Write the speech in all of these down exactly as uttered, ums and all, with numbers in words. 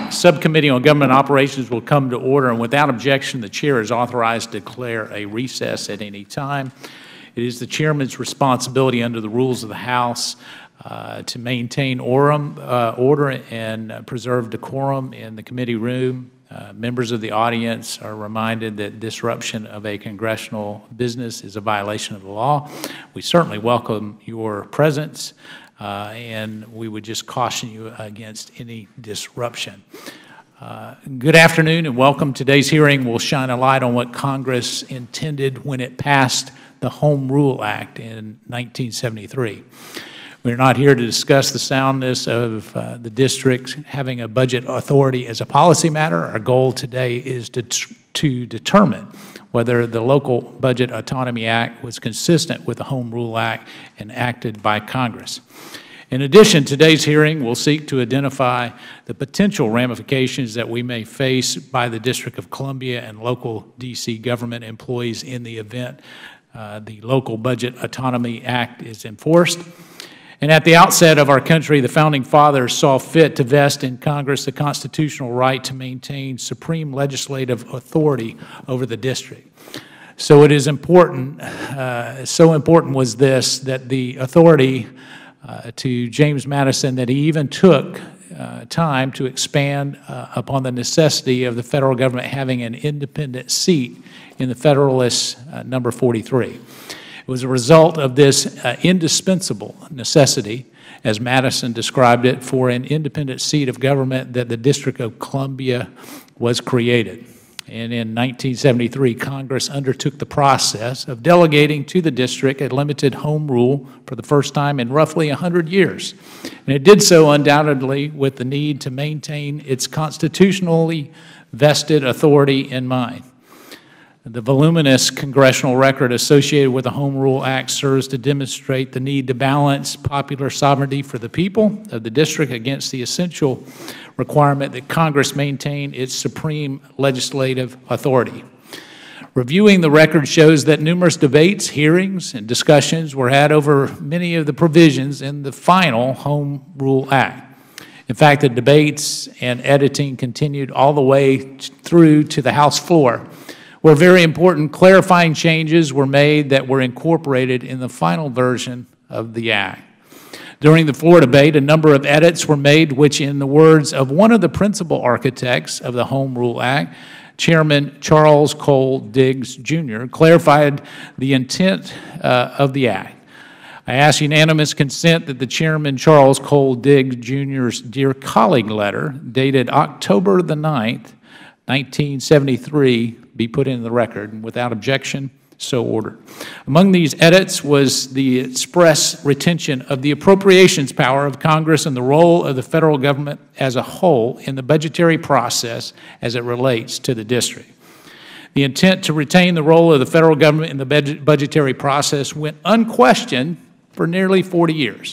Subcommittee on Government Operations will come to order, and without objection, the Chair is authorized to declare a recess at any time. It is the Chairman's responsibility under the rules of the House uh, to maintain orum, uh, order and uh, preserve decorum in the committee room. Uh, members of the audience are reminded that disruption of a congressional business is a violation of the law. We certainly welcome your presence. Uh, and we would just caution you against any disruption. Uh, good afternoon and welcome. Today's hearing will shine a light on what Congress intended when it passed the Home Rule Act in nineteen seventy-three. We're not here to discuss the soundness of uh, the district having a budget authority as a policy matter. Our goal today is to, to determine whether the Local Budget Autonomy Act was consistent with the Home Rule Act enacted by Congress. In addition, today's hearing will seek to identify the potential ramifications that we may face by the District of Columbia and local D C government employees in the event uh, the Local Budget Autonomy Act is enforced. And at the outset of our country, the Founding Fathers saw fit to vest in Congress the constitutional right to maintain supreme legislative authority over the district. So it is important, uh, so important was this, that the authority uh, to James Madison that he even took uh, time to expand uh, upon the necessity of the federal government having an independent seat in the Federalist uh, number forty-three. It was a result of this uh, indispensable necessity, as Madison described it, for an independent seat of government that the District of Columbia was created. And in nineteen seventy-three, Congress undertook the process of delegating to the district a limited home rule for the first time in roughly one hundred years. And it did so undoubtedly with the need to maintain its constitutionally vested authority in mind. The voluminous congressional record associated with the Home Rule Act serves to demonstrate the need to balance popular sovereignty for the people of the district against the essential requirement that Congress maintain its supreme legislative authority. Reviewing the record shows that numerous debates, hearings, and discussions were had over many of the provisions in the final Home Rule Act. In fact, the debates and editing continued all the way through to the House floor, where very important clarifying changes were made that were incorporated in the final version of the Act. During the floor debate, a number of edits were made which, in the words of one of the principal architects of the Home Rule Act, Chairman Charles Cole Diggs, Junior, clarified the intent uh, of the Act. I ask unanimous consent that the Chairman Charles Cole Diggs, Junior's Dear Colleague letter, dated October the ninth, nineteen seventy-three, be put in the record, and without objection, so ordered. Among these edits was the express retention of the appropriations power of Congress and the role of the federal government as a whole in the budgetary process as it relates to the district. The intent to retain the role of the federal government in the budget budgetary process went unquestioned for nearly forty years.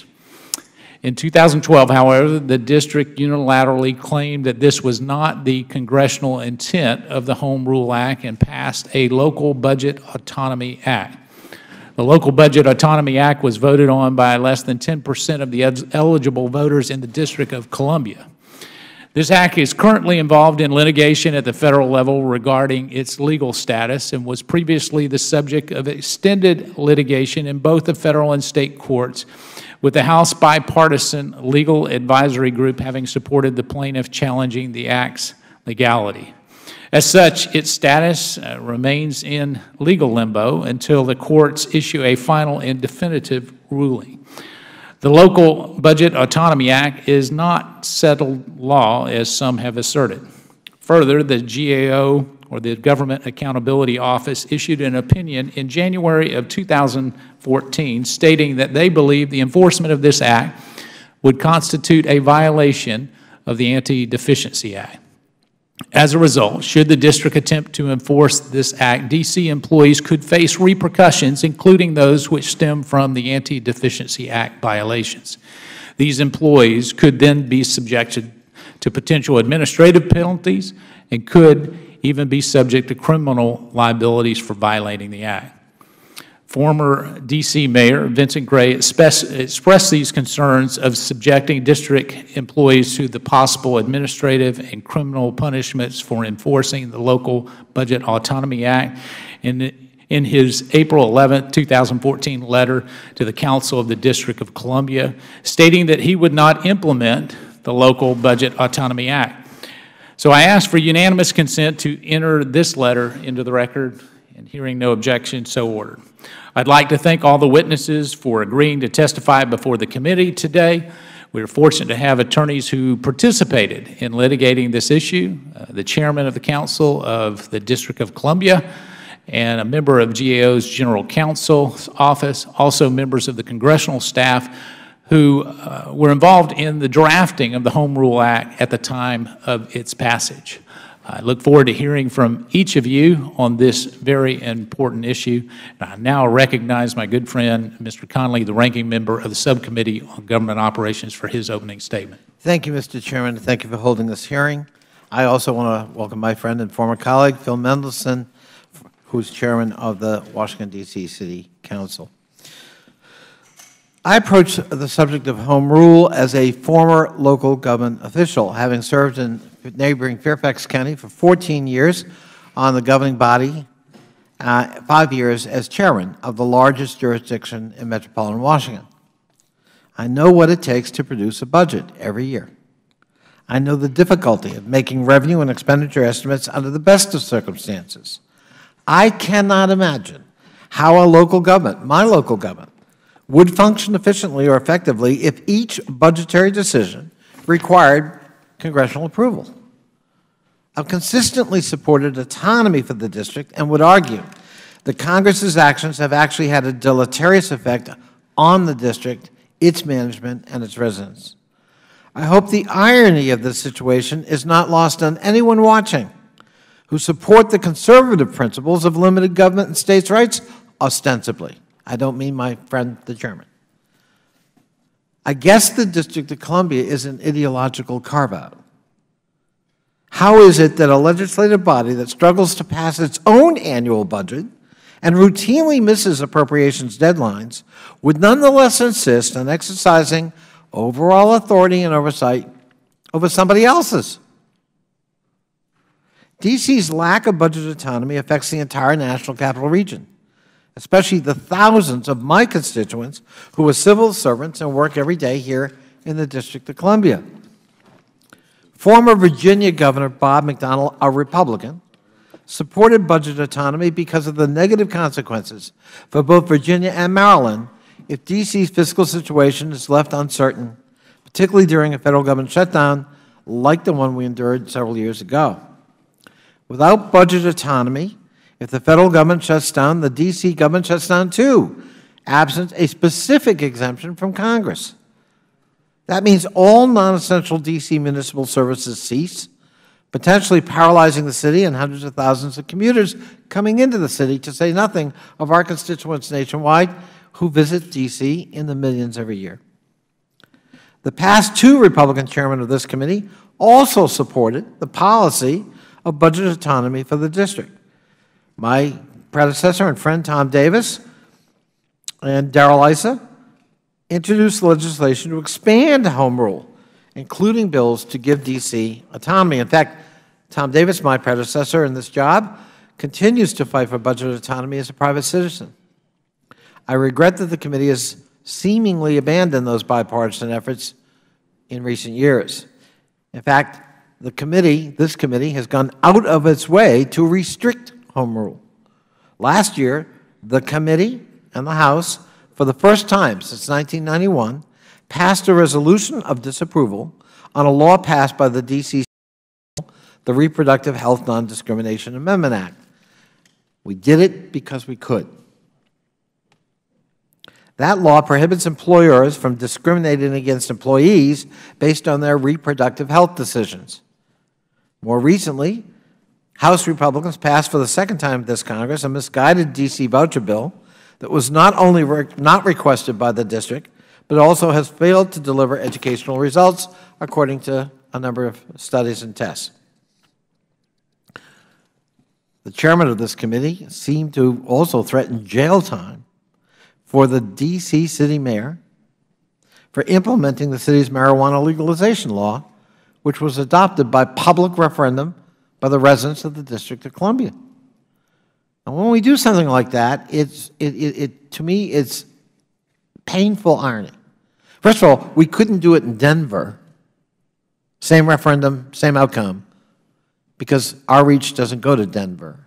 In two thousand twelve, however, the district unilaterally claimed that this was not the congressional intent of the Home Rule Act and passed a Local Budget Autonomy Act. The Local Budget Autonomy Act was voted on by less than ten percent of the eligible voters in the District of Columbia. This act is currently involved in litigation at the federal level regarding its legal status and was previously the subject of extended litigation in both the federal and state courts, with the House Bipartisan Legal Advisory Group having supported the plaintiff challenging the Act's legality. As such, its status uh, remains in legal limbo until the courts issue a final and definitive ruling. The Local Budget Autonomy Act is not settled law, as some have asserted. Further, the G A O, or the Government Accountability Office, issued an opinion in January of two thousand fourteen stating that they believe the enforcement of this act would constitute a violation of the Anti-Deficiency Act. As a result, should the district attempt to enforce this act, D C employees could face repercussions, including those which stem from the Anti-Deficiency Act violations. These employees could then be subjected to potential administrative penalties and could even be subject to criminal liabilities for violating the act. Former D C Mayor Vincent Gray expressed these concerns of subjecting district employees to the possible administrative and criminal punishments for enforcing the Local Budget Autonomy Act. In, in his April eleventh, two thousand fourteen letter to the Council of the District of Columbia, stating that he would not implement the Local Budget Autonomy Act. So I ask for unanimous consent to enter this letter into the record, and hearing no objection, so ordered. I'd like to thank all the witnesses for agreeing to testify before the committee today. We are fortunate to have attorneys who participated in litigating this issue, uh, the chairman of the Council of the District of Columbia, and a member of G A O's General Counsel's Office, also members of the congressional staff who uh, were involved in the drafting of the Home Rule Act at the time of its passage. I look forward to hearing from each of you on this very important issue. And I now recognize my good friend, Mister Connolly, the ranking member of the Subcommittee on Government Operations, for his opening statement. Thank you, Mister Chairman. Thank you for holding this hearing. I also want to welcome my friend and former colleague, Phil Mendelson, who's chairman of the Washington, D C City Council. I approach the subject of home rule as a former local government official, having served in neighboring Fairfax County for fourteen years on the governing body, uh, five years as chairman of the largest jurisdiction in metropolitan Washington. I know what it takes to produce a budget every year. I know the difficulty of making revenue and expenditure estimates under the best of circumstances. I cannot imagine how a local government, my local government, would function efficiently or effectively if each budgetary decision required congressional approval. I've consistently supported autonomy for the district and would argue that Congress's actions have actually had a deleterious effect on the district, its management, and its residents. I hope the irony of this situation is not lost on anyone watching who support the conservative principles of limited government and states' rights ostensibly. I don't mean my friend, the chairman. I guess the District of Columbia is an ideological carve-out. How is it that a legislative body that struggles to pass its own annual budget and routinely misses appropriations deadlines would nonetheless insist on exercising overall authority and oversight over somebody else's? D C's lack of budget autonomy affects the entire National Capital Region, especially the thousands of my constituents who are civil servants and work every day here in the District of Columbia. Former Virginia Governor Bob McDonnell, a Republican, supported budget autonomy because of the negative consequences for both Virginia and Maryland if D C's fiscal situation is left uncertain, particularly during a federal government shutdown like the one we endured several years ago. Without budget autonomy, if the federal government shuts down, the D C government shuts down too, absent a specific exemption from Congress. That means all non-essential D C municipal services cease, potentially paralyzing the city and hundreds of thousands of commuters coming into the city, to say nothing of our constituents nationwide who visit D C in the millions every year. The past two Republican chairmen of this committee also supported the policy of budget autonomy for the district. My predecessor and friend Tom Davis and Darrell Issa introduced legislation to expand home rule, including bills to give D C autonomy. In fact, Tom Davis, my predecessor in this job, continues to fight for budget autonomy as a private citizen. I regret that the committee has seemingly abandoned those bipartisan efforts in recent years. In fact, the committee, this committee, has gone out of its way to restrict home rule. Last year, the committee and the House, for the first time since nineteen ninety-one, passed a resolution of disapproval on a law passed by the D C the Reproductive Health Non-Discrimination Amendment Act. We did it because we could. That law prohibits employers from discriminating against employees based on their reproductive health decisions. More recently, House Republicans passed for the second time this Congress a misguided D C voucher bill that was not only re not requested by the district, but also has failed to deliver educational results, according to a number of studies and tests. The chairman of this committee seemed to also threaten jail time for the D C city mayor for implementing the city's marijuana legalization law, which was adopted by public referendum by the residents of the District of Columbia. And when we do something like that, it's, it, it, it, to me, it's painful irony. First of all, we couldn't do it in Denver. Same referendum, same outcome, because our reach doesn't go to Denver.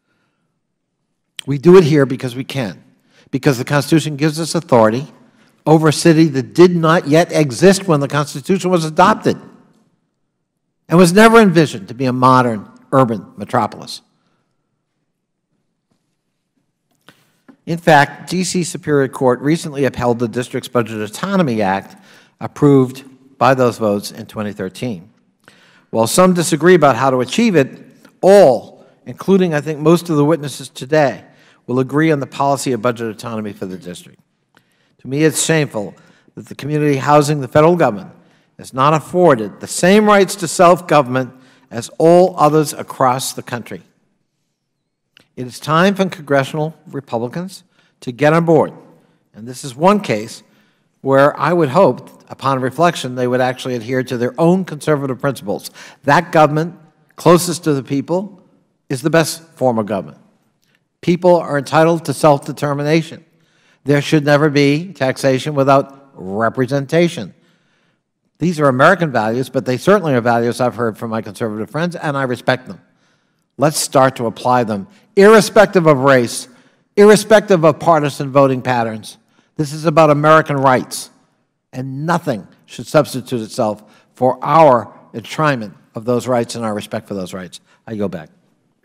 We do it here because we can, because the Constitution gives us authority over a city that did not yet exist when the Constitution was adopted and was never envisioned to be a modern urban metropolis. In fact, D C Superior Court recently upheld the district's Budget Autonomy Act, approved by those votes in twenty thirteen. While some disagree about how to achieve it, all, including I think most of the witnesses today, will agree on the policy of budget autonomy for the district. To me, it's shameful that the community housing the federal government is not afforded the same rights to self-government as all others across the country. It is time for congressional Republicans to get on board, and this is one case where I would hope, upon reflection, they would actually adhere to their own conservative principles. That government closest to the people is the best form of government. People are entitled to self-determination. There should never be taxation without representation. These are American values, but they certainly are values I've heard from my conservative friends, and I respect them. Let's start to apply them, irrespective of race, irrespective of partisan voting patterns. This is about American rights, and nothing should substitute itself for our enshrinement of those rights and our respect for those rights. I go back.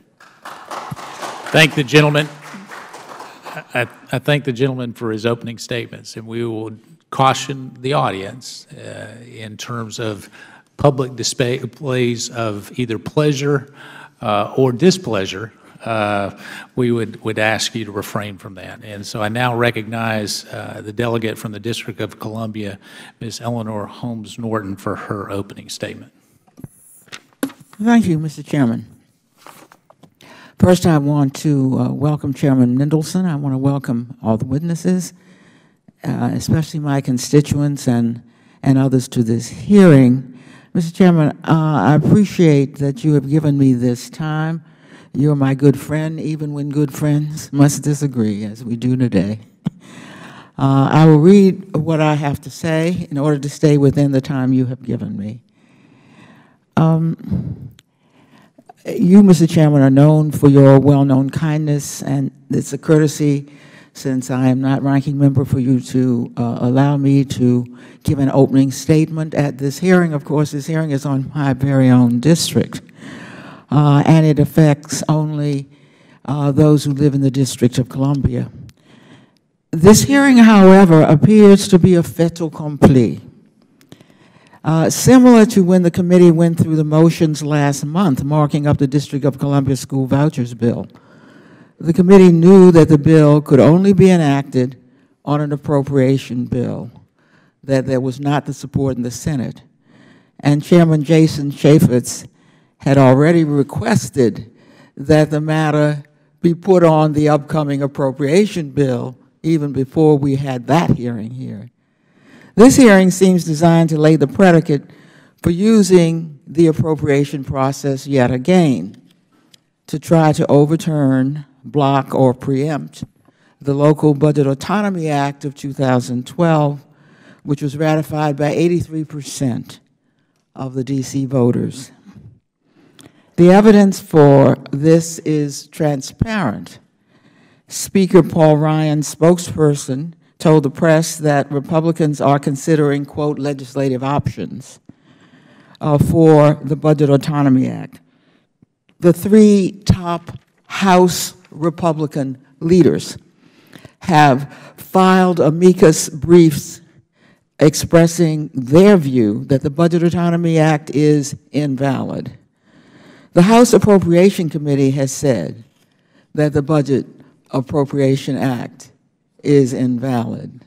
Thank the gentleman. I, I thank the gentleman for his opening statements, and we will caution the audience uh, in terms of public displays of either pleasure uh, or displeasure. Uh, we would, would ask you to refrain from that. And so I now recognize uh, the delegate from the District of Columbia, Miz Eleanor Holmes Norton, for her opening statement. Thank you, Mister Chairman. First, I want to uh, welcome Chairman Mendelson. I want to welcome all the witnesses, uh, especially my constituents and, and others to this hearing. Mister Chairman, uh, I appreciate that you have given me this time. You're my good friend, even when good friends must disagree, as we do today. Uh, I will read what I have to say in order to stay within the time you have given me. Um, you, Mister Chairman, are known for your well-known kindness, and it's a courtesy, since I am not ranking member, for you to uh, allow me to give an opening statement at this hearing. Of course, this hearing is on my very own district. Uh, and it affects only uh, those who live in the District of Columbia. This hearing, however, appears to be a fait accompli. Uh, similar to when the committee went through the motions last month marking up the District of Columbia School Vouchers Bill. The committee knew that the bill could only be enacted on an appropriation bill, that there was not the support in the Senate. And Chairman Jason Chaffetz had already requested that the matter be put on the upcoming appropriation bill even before we had that hearing here. This hearing seems designed to lay the predicate for using the appropriation process yet again to try to overturn, block, or preempt the Local Budget Autonomy Act of two thousand twelve, which was ratified by eighty-three percent of the D C voters. The evidence for this is transparent. Speaker Paul Ryan, spokesperson, told the press that Republicans are considering, quote, legislative options uh, for the Budget Autonomy Act. The three top House Republican leaders have filed amicus briefs expressing their view that the Budget Autonomy Act is invalid. The House Appropriation Committee has said that the Budget Appropriation Act is invalid.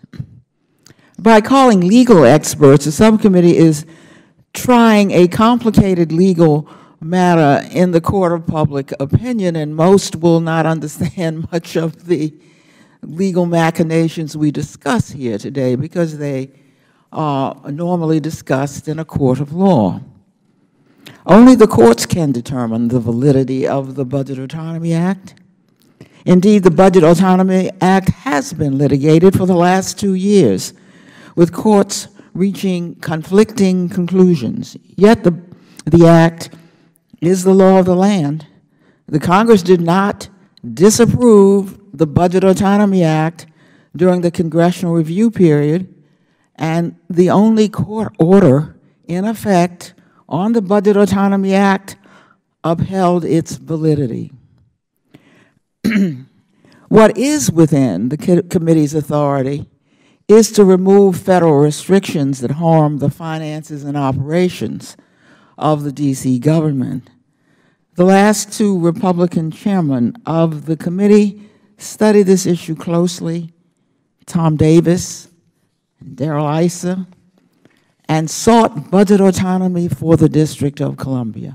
By calling legal experts, the subcommittee is trying a complicated legal matter in the court of public opinion, and most will not understand much of the, legal machinations we discuss here today because they are normally discussed in a court of law. Only the courts can determine the validity of the Budget Autonomy Act. Indeed, the Budget Autonomy Act has been litigated for the last two years, with courts reaching conflicting conclusions. Yet the, the Act is the law of the land. The Congress did not disapprove the Budget Autonomy Act during the congressional review period, and the only court order in effect on the Budget Autonomy Act upheld its validity. What is within the co committee's authority is to remove federal restrictions that harm the finances and operations of the D C government. The last two Republican chairmen of the committee studied this issue closely, Tom Davis and Darrell Issa, and sought budget autonomy for the District of Columbia.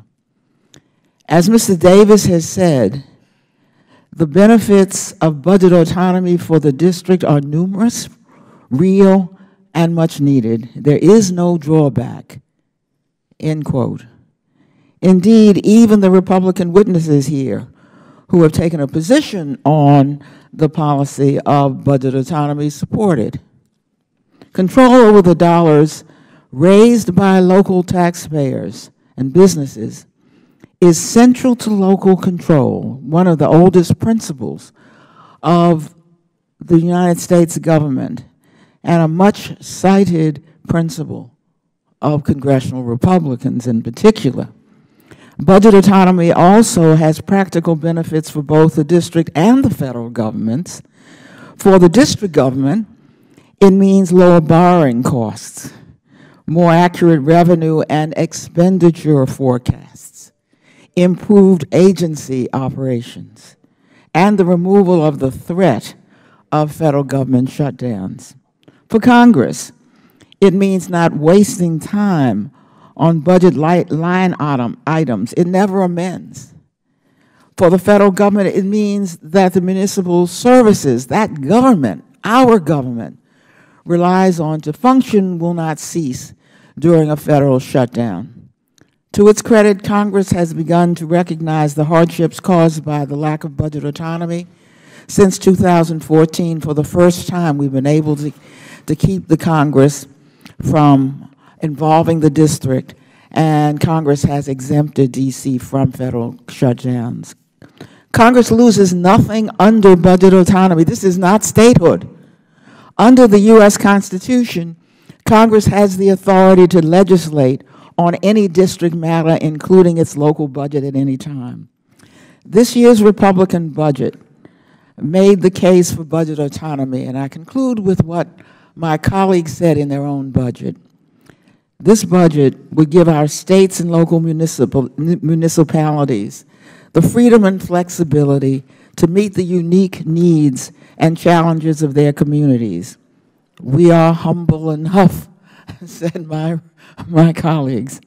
As Mister Davis has said, the benefits of budget autonomy for the district are numerous, real, and much needed. There is no drawback, end quote. Indeed, even the Republican witnesses here who have taken a position on the policy of budget autonomy support it. Control over the dollars raised by local taxpayers and businesses is central to local control, one of the oldest principles of the United States government, and a much cited principle of congressional Republicans in particular. Budget autonomy also has practical benefits for both the district and the federal governments. For the district government, it means lower borrowing costs, more accurate revenue and expenditure forecasts, improved agency operations, and the removal of the threat of federal government shutdowns. For Congress, it means not wasting time on budget line item items. It never amends. For the federal government, it means that the municipal services, that government, our government, relies on to function will not cease during a federal shutdown. To its credit, Congress has begun to recognize the hardships caused by the lack of budget autonomy. Since two thousand fourteen, for the first time, we've been able to, to keep the Congress from involving the district, and Congress has exempted D C from federal shutdowns. Congress loses nothing under budget autonomy. This is not statehood. Under the U S Constitution, Congress has the authority to legislate on any district matter, including its local budget at any time. This year's Republican budget made the case for budget autonomy, and I conclude with what my colleagues said in their own budget. This budget would give our states and local municipal, municipalities the freedom and flexibility to meet the unique needs and challenges of their communities. We are humble enough, said my, my colleagues,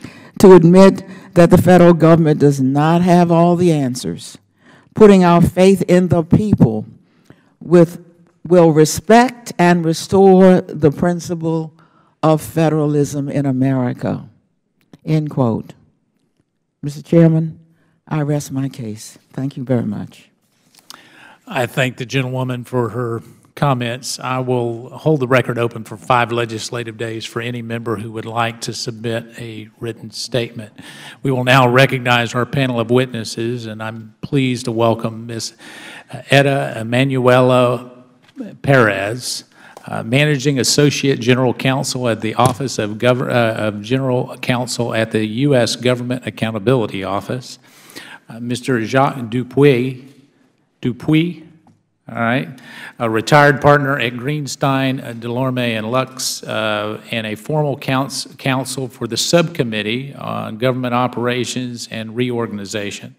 to admit that the federal government does not have all the answers. Putting our faith in the people with, will respect and restore the principle of federalism in America, end quote. Mister Chairman, I rest my case. Thank you very much. I thank the gentlewoman for her comments. I will hold the record open for five legislative days for any member who would like to submit a written statement. We will now recognize our panel of witnesses, and I'm pleased to welcome Miz Etta Emanuela Perez, Uh, Managing Associate General Counsel at the Office of, Gov uh, of General Counsel at the U S Government Accountability Office. Uh, Mister Jacques Dupuis, Dupuis, all right, a retired partner at Greenstein, uh, Delorme and Lux, uh, and a formal counsel, counsel for the Subcommittee on Government Operations and Reorganization.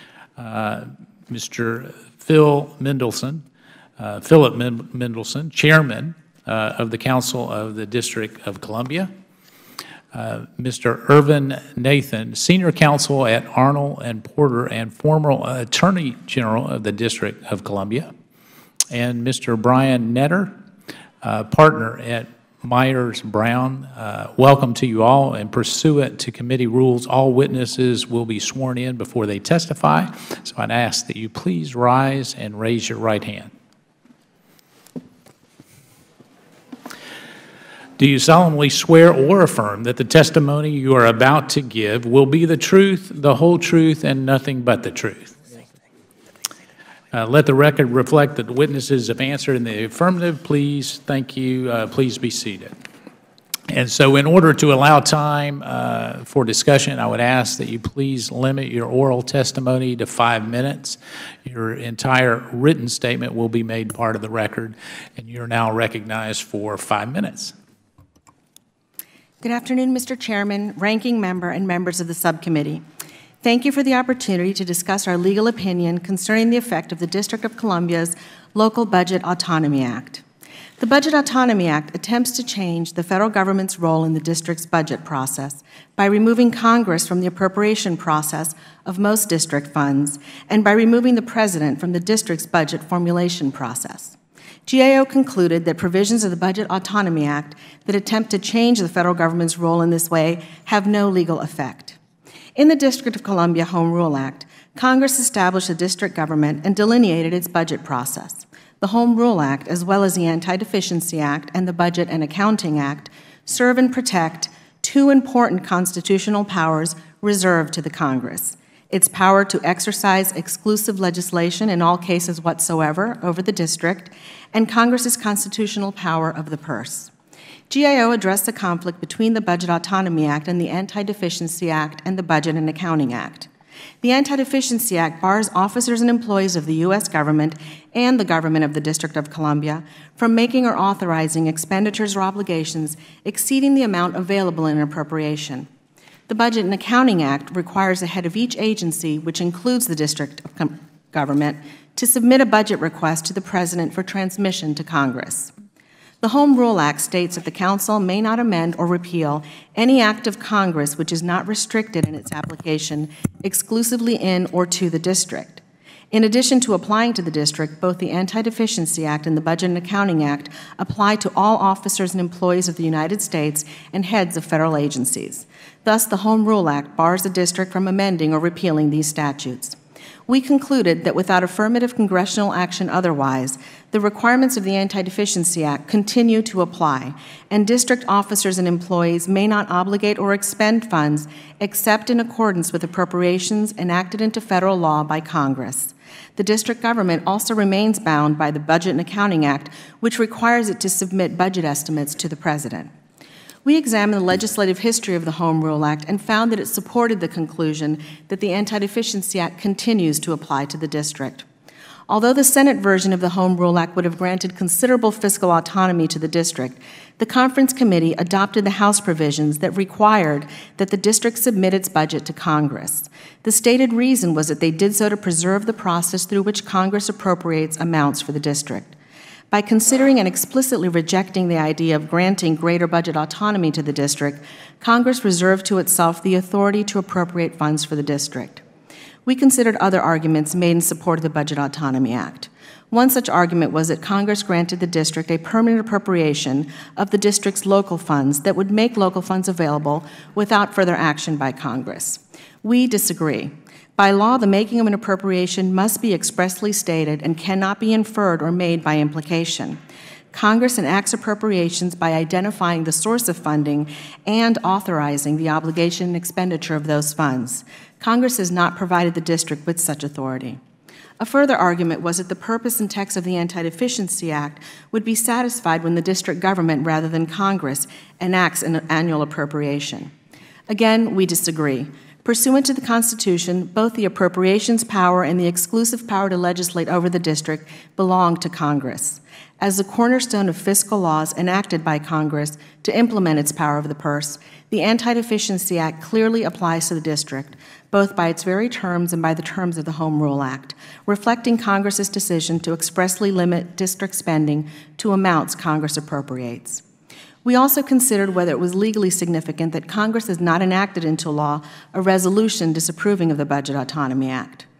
Uh, Mister Phil Mendelson, Uh, Philip Mendelson, Chairman uh, of the Council of the District of Columbia. Uh, Mister Irvin Nathan, Senior Counsel at Arnold and Porter and former Attorney General of the District of Columbia. and Mister Brian Netter, uh, partner at Myers Brown. Uh, welcome to you all, and pursuant to committee rules, all witnesses will be sworn in before they testify. So I'd ask that you please rise and raise your right hand. Do you solemnly swear or affirm that the testimony you are about to give will be the truth, the whole truth, and nothing but the truth? Uh, let the record reflect that the witnesses have answered in the affirmative. Please, thank you. Uh, please be seated. And so in order to allow time uh, for discussion, I would ask that you please limit your oral testimony to five minutes. Your entire written statement will be made part of the record, and you're now recognized for five minutes. Good afternoon, Mister Chairman, Ranking Member, and members of the subcommittee. Thank you for the opportunity to discuss our legal opinion concerning the effect of the District of Columbia's Local Budget Autonomy Act. The Budget Autonomy Act attempts to change the federal government's role in the district's budget process by removing Congress from the appropriation process of most district funds and by removing the President from the district's budget formulation process. G A O concluded that provisions of the Budget Autonomy Act that attempt to change the federal government's role in this way have no legal effect. In the District of Columbia Home Rule Act, Congress established a district government and delineated its budget process. The Home Rule Act, as well as the Anti-Deficiency Act and the Budget and Accounting Act, serve and protect two important constitutional powers reserved to the Congress: its power to exercise exclusive legislation in all cases whatsoever over the district, and Congress's constitutional power of the purse. G A O addressed the conflict between the Budget Autonomy Act and the Anti-Deficiency Act and the Budget and Accounting Act. The Anti-Deficiency Act bars officers and employees of the U S government and the government of the District of Columbia from making or authorizing expenditures or obligations exceeding the amount available in an appropriation. The Budget and Accounting Act requires the head of each agency, which includes the District of Government, to submit a budget request to the President for transmission to Congress. The Home Rule Act states that the Council may not amend or repeal any act of Congress which is not restricted in its application exclusively in or to the District. In addition to applying to the District, both the Anti-Deficiency Act and the Budget and Accounting Act apply to all officers and employees of the United States and heads of federal agencies. Thus, the Home Rule Act bars the District from amending or repealing these statutes. We concluded that without affirmative congressional action otherwise, the requirements of the Anti-Deficiency Act continue to apply, and district officers and employees may not obligate or expend funds except in accordance with appropriations enacted into federal law by Congress. The district government also remains bound by the Budget and Accounting Act, which requires it to submit budget estimates to the President. We examined the legislative history of the Home Rule Act and found that it supported the conclusion that the Anti-Deficiency Act continues to apply to the district. Although the Senate version of the Home Rule Act would have granted considerable fiscal autonomy to the district, the Conference Committee adopted the House provisions that required that the district submit its budget to Congress. The stated reason was that they did so to preserve the process through which Congress appropriates amounts for the district. By considering and explicitly rejecting the idea of granting greater budget autonomy to the district, Congress reserved to itself the authority to appropriate funds for the district. We considered other arguments made in support of the Budget Autonomy Act. One such argument was that Congress granted the district a permanent appropriation of the district's local funds that would make local funds available without further action by Congress. We disagree. By law, the making of an appropriation must be expressly stated and cannot be inferred or made by implication. Congress enacts appropriations by identifying the source of funding and authorizing the obligation and expenditure of those funds. Congress has not provided the district with such authority. A further argument was that the purpose and text of the Anti-Deficiency Act would be satisfied when the district government, rather than Congress, enacts an annual appropriation. Again, we disagree. Pursuant to the Constitution, both the appropriations power and the exclusive power to legislate over the district belong to Congress. As the cornerstone of fiscal laws enacted by Congress to implement its power of the purse, the Anti-Deficiency Act clearly applies to the district, both by its very terms and by the terms of the Home Rule Act, reflecting Congress's decision to expressly limit district spending to amounts Congress appropriates. We also considered whether it was legally significant that Congress has not enacted into law a resolution disapproving of the Budget Autonomy Act.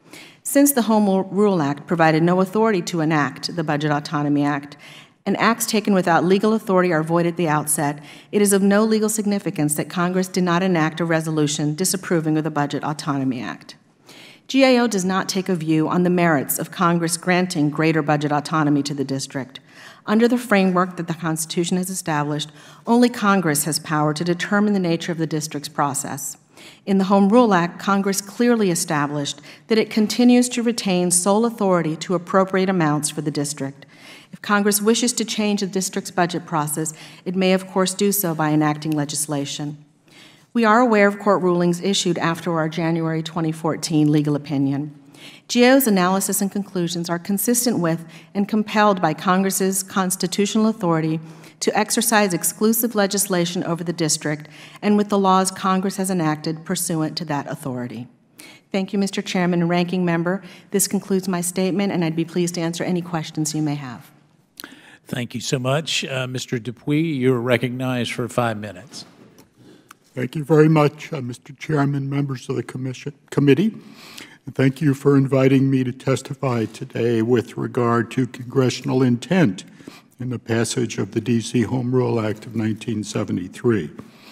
Since the Home Rule Act provided no authority to enact the Budget Autonomy Act, and acts taken without legal authority are void at the outset, it is of no legal significance that Congress did not enact a resolution disapproving of the Budget Autonomy Act. G A O does not take a view on the merits of Congress granting greater budget autonomy to the district. Under the framework that the Constitution has established, only Congress has power to determine the nature of the district's process. In the Home Rule Act, Congress clearly established that it continues to retain sole authority to appropriate amounts for the district. If Congress wishes to change the district's budget process, it may, of course, do so by enacting legislation. We are aware of court rulings issued after our January twenty fourteen legal opinion. G A O's analysis and conclusions are consistent with and compelled by Congress's constitutional authority to exercise exclusive legislation over the district and with the laws Congress has enacted pursuant to that authority. Thank you, Mister Chairman and Ranking Member. This concludes my statement, and I'd be pleased to answer any questions you may have. Thank you so much. Uh, Mister Dupuy, you're recognized for five minutes. Thank you very much, uh, Mister Chairman, members of the commission, committee. And thank you for inviting me to testify today with regard to congressional intent in the passage of the D C Home Rule Act of nineteen seventy-three.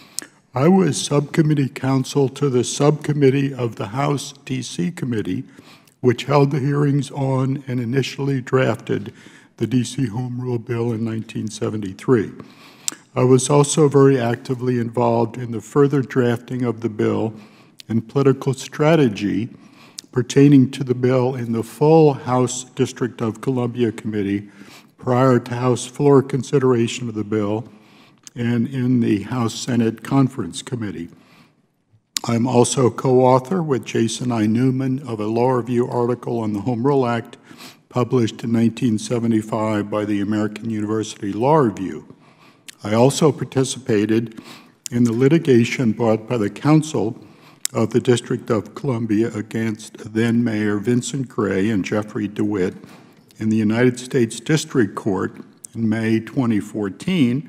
I was subcommittee counsel to the subcommittee of the House D C Committee, which held the hearings on and initially drafted the D C Home Rule Bill in nineteen seventy-three. I was also very actively involved in the further drafting of the bill and political strategy pertaining to the bill in the full House District of Columbia Committee prior to House floor consideration of the bill and in the House Senate Conference Committee. I'm also co-author with Jason I. Newman of a law review article on the Home Rule Act published in nineteen seventy-five by the American University Law Review. I also participated in the litigation brought by the Council of the District of Columbia against then-Mayor Vincent Gray and Jeffrey DeWitt in the United States District Court in May twenty fourteen,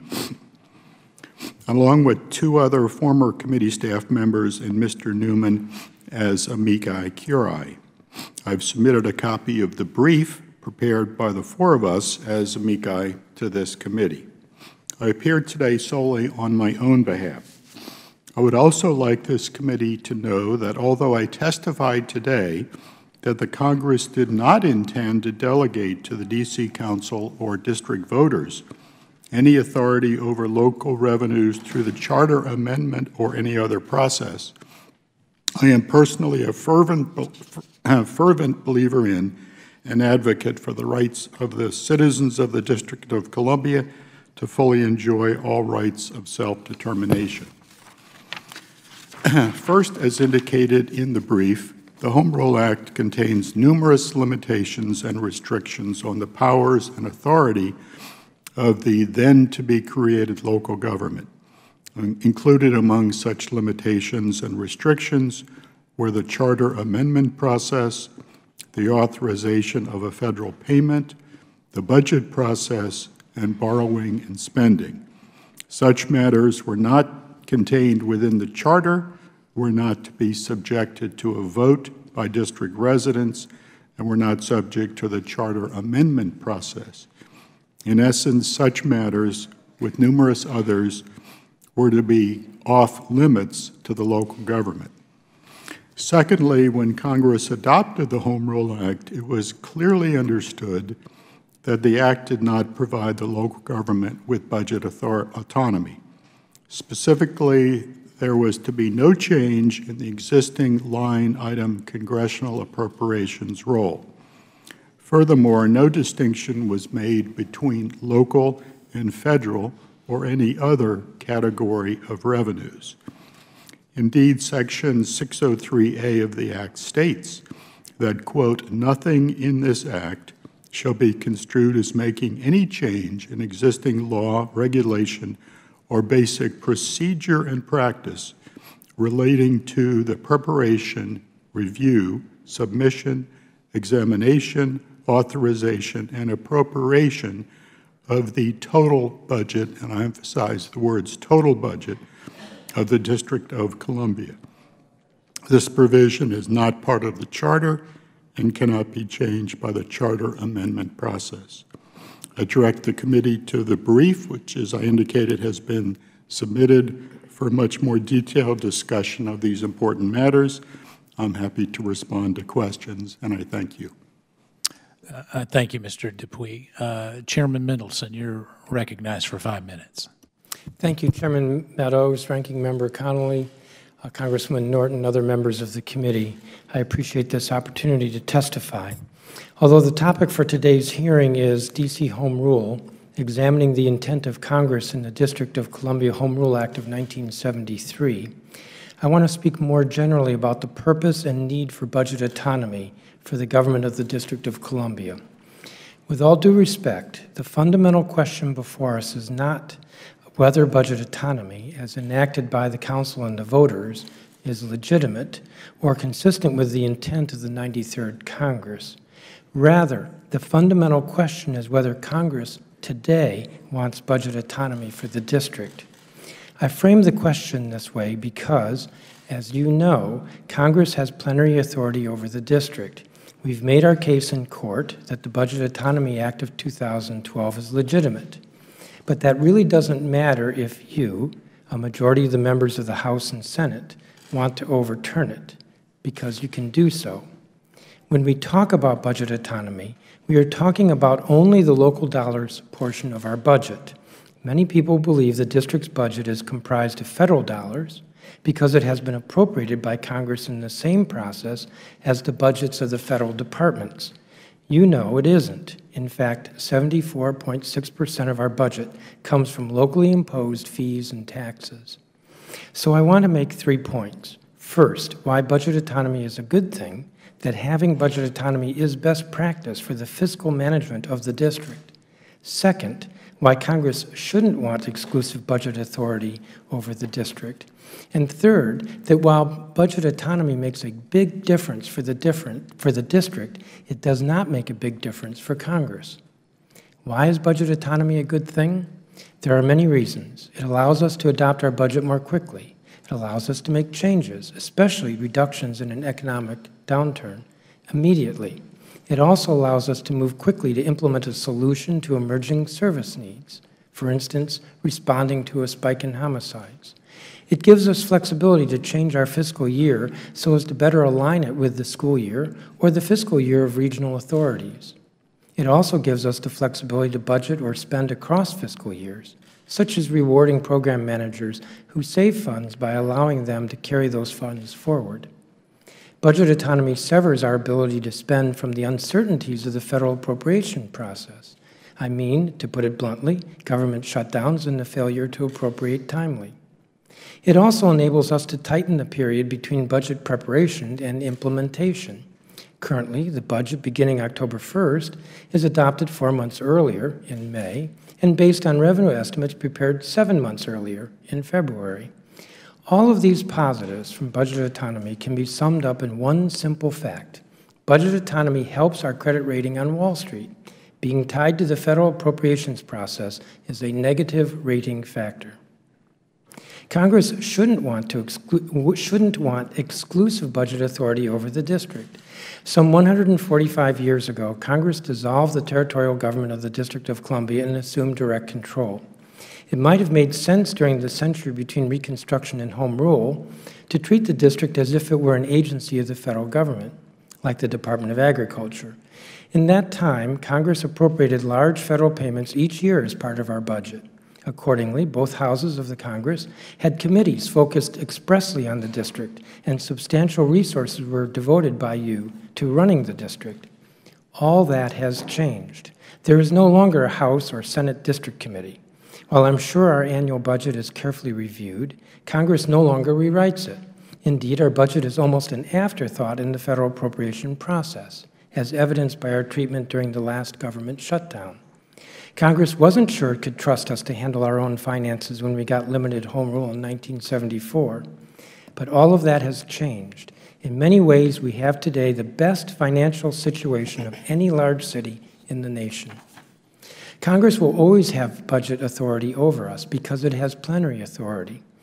along with two other former committee staff members and Mister Newman as amici curiae. I've submitted a copy of the brief prepared by the four of us as amici to this committee. I appear today solely on my own behalf. I would also like this committee to know that although I testified today that the Congress did not intend to delegate to the D C Council or district voters any authority over local revenues through the charter amendment or any other process, I am personally a fervent, a fervent believer in and advocate for the rights of the citizens of the District of Columbia to fully enjoy all rights of self-determination. First, as indicated in the brief, the Home Rule Act contains numerous limitations and restrictions on the powers and authority of the then-to-be-created local government. Included among such limitations and restrictions were the charter amendment process, the authorization of a federal payment, the budget process, and borrowing and spending. Such matters were not contained within the charter, were not to be subjected to a vote by district residents, and were not subject to the charter amendment process. In essence, such matters, with numerous others, were to be off limits to the local government. Secondly, when Congress adopted the Home Rule Act, it was clearly understood that the Act did not provide the local government with budget autonomy. Specifically, there was to be no change in the existing line item congressional appropriations role. Furthermore, no distinction was made between local and federal or any other category of revenues. Indeed, Section six oh three A of the Act states that, quote, nothing in this Act shall be construed as making any change in existing law, regulation, or basic procedure and practice relating to the preparation, review, submission, examination, authorization, and appropriation of the total budget, and I emphasize the words total budget, of the District of Columbia. This provision is not part of the charter and cannot be changed by the charter amendment process. I direct the committee to the brief, which, as I indicated, has been submitted for a much more detailed discussion of these important matters. I'm happy to respond to questions, and I thank you. Uh, thank you, Mister Dupuy. Uh, Chairman Mendelson, you're recognized for five minutes. Thank you, Chairman Meadows, Ranking Member Connolly, uh, Congressman Norton, and other members of the committee. I appreciate this opportunity to testify. Although the topic for today's hearing is D C Home Rule, examining the intent of Congress in the District of Columbia Home Rule Act of nineteen seventy-three, I want to speak more generally about the purpose and need for budget autonomy for the government of the District of Columbia. With all due respect, the fundamental question before us is not whether budget autonomy, as enacted by the Council and the voters, is legitimate or consistent with the intent of the ninety-third Congress. Rather, the fundamental question is whether Congress today wants budget autonomy for the district. I frame the question this way because, as you know, Congress has plenary authority over the district. We've made our case in court that the Budget Autonomy Act of two thousand twelve is legitimate. But that really doesn't matter if you, a majority of the members of the House and Senate, want to overturn it, because you can do so. When we talk about budget autonomy, we are talking about only the local dollars portion of our budget. Many people believe the district's budget is comprised of federal dollars because it has been appropriated by Congress in the same process as the budgets of the federal departments. You know it isn't. In fact, seventy-four point six percent of our budget comes from locally imposed fees and taxes. So I want to make three points. First, why budget autonomy is a good thing, that having budget autonomy is best practice for the fiscal management of the district. Second, why Congress shouldn't want exclusive budget authority over the district. And third, that while budget autonomy makes a big difference for the, different, for the district, it does not make a big difference for Congress. Why is budget autonomy a good thing? There are many reasons. It allows us to adopt our budget more quickly. It allows us to make changes, especially reductions in an economic downturn, immediately. It also allows us to move quickly to implement a solution to emerging service needs, for instance, responding to a spike in homicides. It gives us flexibility to change our fiscal year so as to better align it with the school year or the fiscal year of regional authorities. It also gives us the flexibility to budget or spend across fiscal years, such as rewarding program managers who save funds by allowing them to carry those funds forward. Budget autonomy severs our ability to spend from the uncertainties of the federal appropriation process. I mean, to put it bluntly, government shutdowns and the failure to appropriate timely. It also enables us to tighten the period between budget preparation and implementation. Currently, the budget beginning October first is adopted four months earlier, in May, and based on revenue estimates prepared seven months earlier, in February. All of these positives from budget autonomy can be summed up in one simple fact. Budget autonomy helps our credit rating on Wall Street. Being tied to the federal appropriations process is a negative rating factor. Congress shouldn't want, to exclu shouldn't want exclusive budget authority over the district. Some one hundred forty-five years ago, Congress dissolved the territorial government of the District of Columbia and assumed direct control. It might have made sense during the century between Reconstruction and Home Rule to treat the district as if it were an agency of the federal government, like the Department of Agriculture. In that time, Congress appropriated large federal payments each year as part of our budget. Accordingly, both houses of the Congress had committees focused expressly on the district, and substantial resources were devoted by you to running the district. All that has changed. There is no longer a House or Senate district committee. While I'm sure our annual budget is carefully reviewed, Congress no longer rewrites it. Indeed, our budget is almost an afterthought in the federal appropriation process, as evidenced by our treatment during the last government shutdown. Congress wasn't sure it could trust us to handle our own finances when we got limited home rule in nineteen seventy-four. But all of that has changed. In many ways, we have today the best financial situation of any large city in the nation. Congress will always have budget authority over us because it has plenary authority.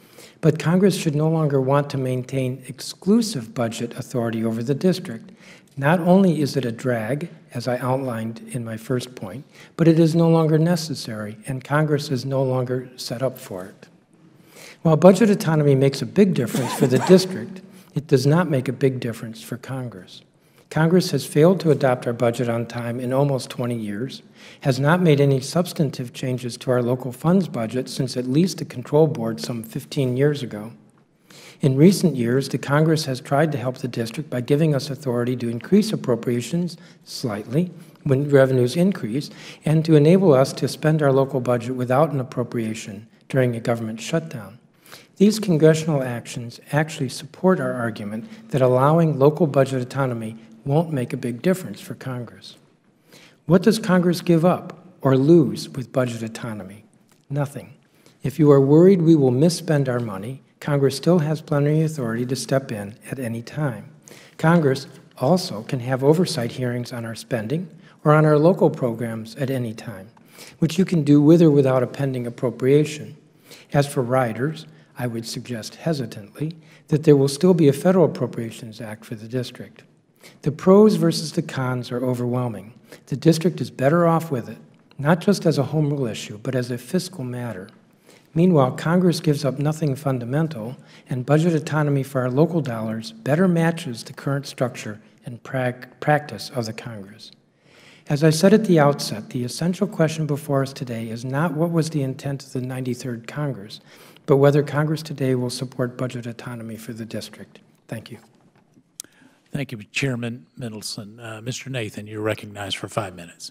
But Congress should no longer want to maintain exclusive budget authority over the district. Not only is it a drag, as I outlined in my first point, but it is no longer necessary, and Congress is no longer set up for it. While budget autonomy makes a big difference for the district, it does not make a big difference for Congress. Congress has failed to adopt our budget on time in almost twenty years, has not made any substantive changes to our local funds budget since at least the control board some fifteen years ago. In recent years, the Congress has tried to help the district by giving us authority to increase appropriations slightly when revenues increase and to enable us to spend our local budget without an appropriation during a government shutdown. These congressional actions actually support our argument that allowing local budget autonomy won't make a big difference for Congress. What does Congress give up or lose with budget autonomy? Nothing. If you are worried we will misspend our money, Congress still has plenary authority to step in at any time. Congress also can have oversight hearings on our spending or on our local programs at any time, which you can do with or without a pending appropriation. As for riders, I would suggest hesitantly that there will still be a Federal Appropriations Act for the district. The pros versus the cons are overwhelming. The district is better off with it, not just as a home rule issue, but as a fiscal matter. Meanwhile, Congress gives up nothing fundamental, and budget autonomy for our local dollars better matches the current structure and pra practice of the Congress. As I said at the outset, the essential question before us today is not what was the intent of the ninety-third Congress, but whether Congress today will support budget autonomy for the district. Thank you. Thank you, Chairman Mendelson. Uh, Mister Nathan, you're recognized for five minutes.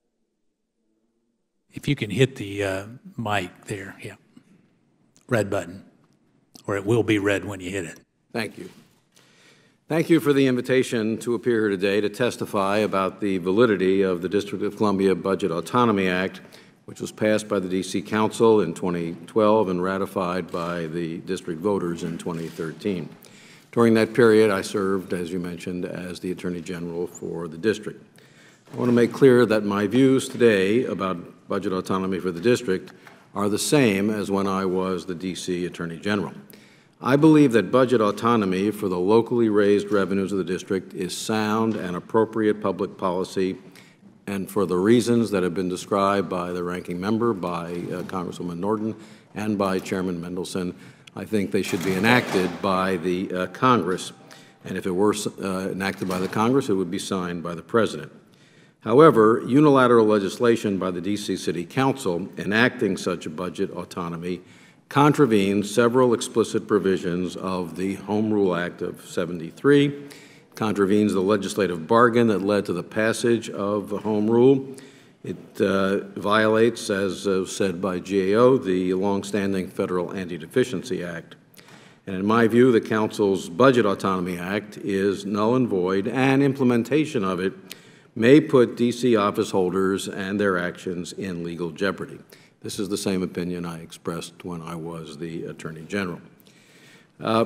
If you can hit the uh, mic there, yeah. Red button, or it will be red when you hit it. Thank you. Thank you for the invitation to appear here today to testify about the validity of the District of Columbia Budget Autonomy Act, which was passed by the D C Council in twenty twelve and ratified by the district voters in twenty thirteen. During that period, I served, as you mentioned, as the Attorney General for the district. I want to make clear that my views today about budget autonomy for the district are the same as when I was the D C Attorney General. I believe that budget autonomy for the locally raised revenues of the district is sound and appropriate public policy, and for the reasons that have been described by the ranking member, by uh, Congresswoman Norton, and by Chairman Mendelson, I think they should be enacted by the uh, Congress, and if it were uh, enacted by the Congress, it would be signed by the President. However, unilateral legislation by the D C City Council enacting such a budget autonomy contravenes several explicit provisions of the Home Rule Act of seventy-three, contravenes the legislative bargain that led to the passage of the Home Rule. It uh, violates, as uh, said by G A O, the longstanding Federal Anti-Deficiency Act. And in my view, the Council's Budget Autonomy Act is null and void, and implementation of it may put D C office holders and their actions in legal jeopardy. This is the same opinion I expressed when I was the Attorney General. Uh,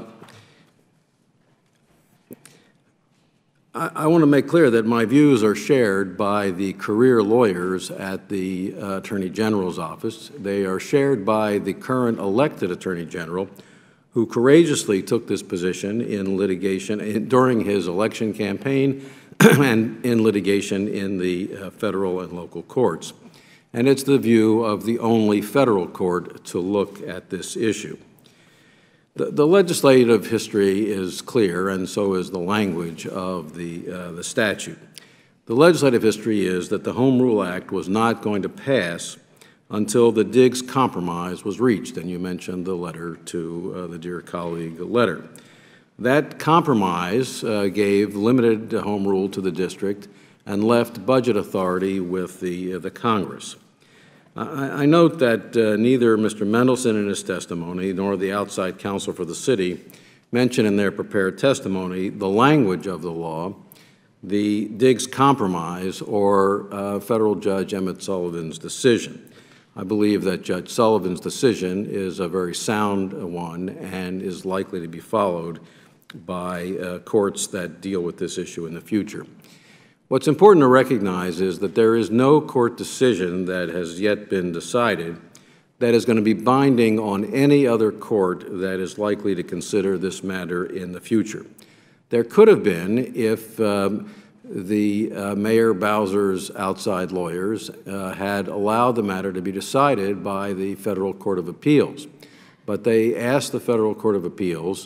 I, I want to make clear that my views are shared by the career lawyers at the uh, Attorney General's office. They are shared by the current elected Attorney General, who courageously took this position in litigation in, during his election campaign and in litigation in the uh, federal and local courts. And it's the view of the only federal court to look at this issue. The, the legislative history is clear, and so is the language of the, uh, the statute. The legislative history is that the Home Rule Act was not going to pass until the Diggs Compromise was reached, and you mentioned the letter to uh, the dear colleague letter. That compromise uh, gave limited home rule to the district and left budget authority with the, uh, the Congress. I, I note that uh, neither Mister Mendelson in his testimony nor the outside counsel for the city mention in their prepared testimony the language of the law, the Diggs Compromise, or uh, Federal Judge Emmett Sullivan's decision. I believe that Judge Sullivan's decision is a very sound one and is likely to be followed by uh, courts that deal with this issue in the future. What's important to recognize is that there is no court decision that has yet been decided that is going to be binding on any other court that is likely to consider this matter in the future. There could have been if um, the uh, Mayor Bowser's outside lawyers uh, had allowed the matter to be decided by the Federal Court of Appeals. But they asked the Federal Court of Appeals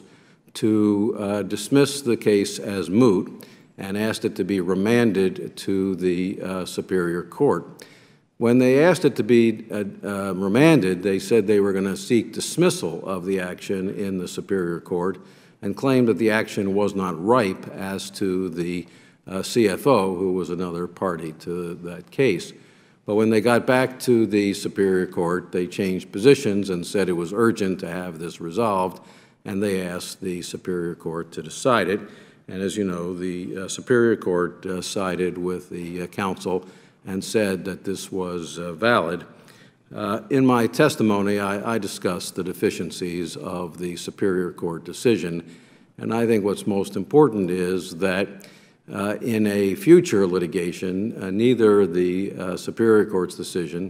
to uh, dismiss the case as moot and asked it to be remanded to the uh, Superior Court. When they asked it to be uh, uh, remanded, they said they were going to seek dismissal of the action in the Superior Court and claimed that the action was not ripe as to the uh, C F O, who was another party to that case. But when they got back to the Superior Court, they changed positions and said it was urgent to have this resolved, and they asked the Superior Court to decide it. And as you know, the uh, Superior Court uh, sided with the uh, council and said that this was uh, valid. Uh, in my testimony, I, I discussed the deficiencies of the Superior Court decision, and I think what's most important is that uh, in a future litigation, uh, neither the uh, Superior Court's decision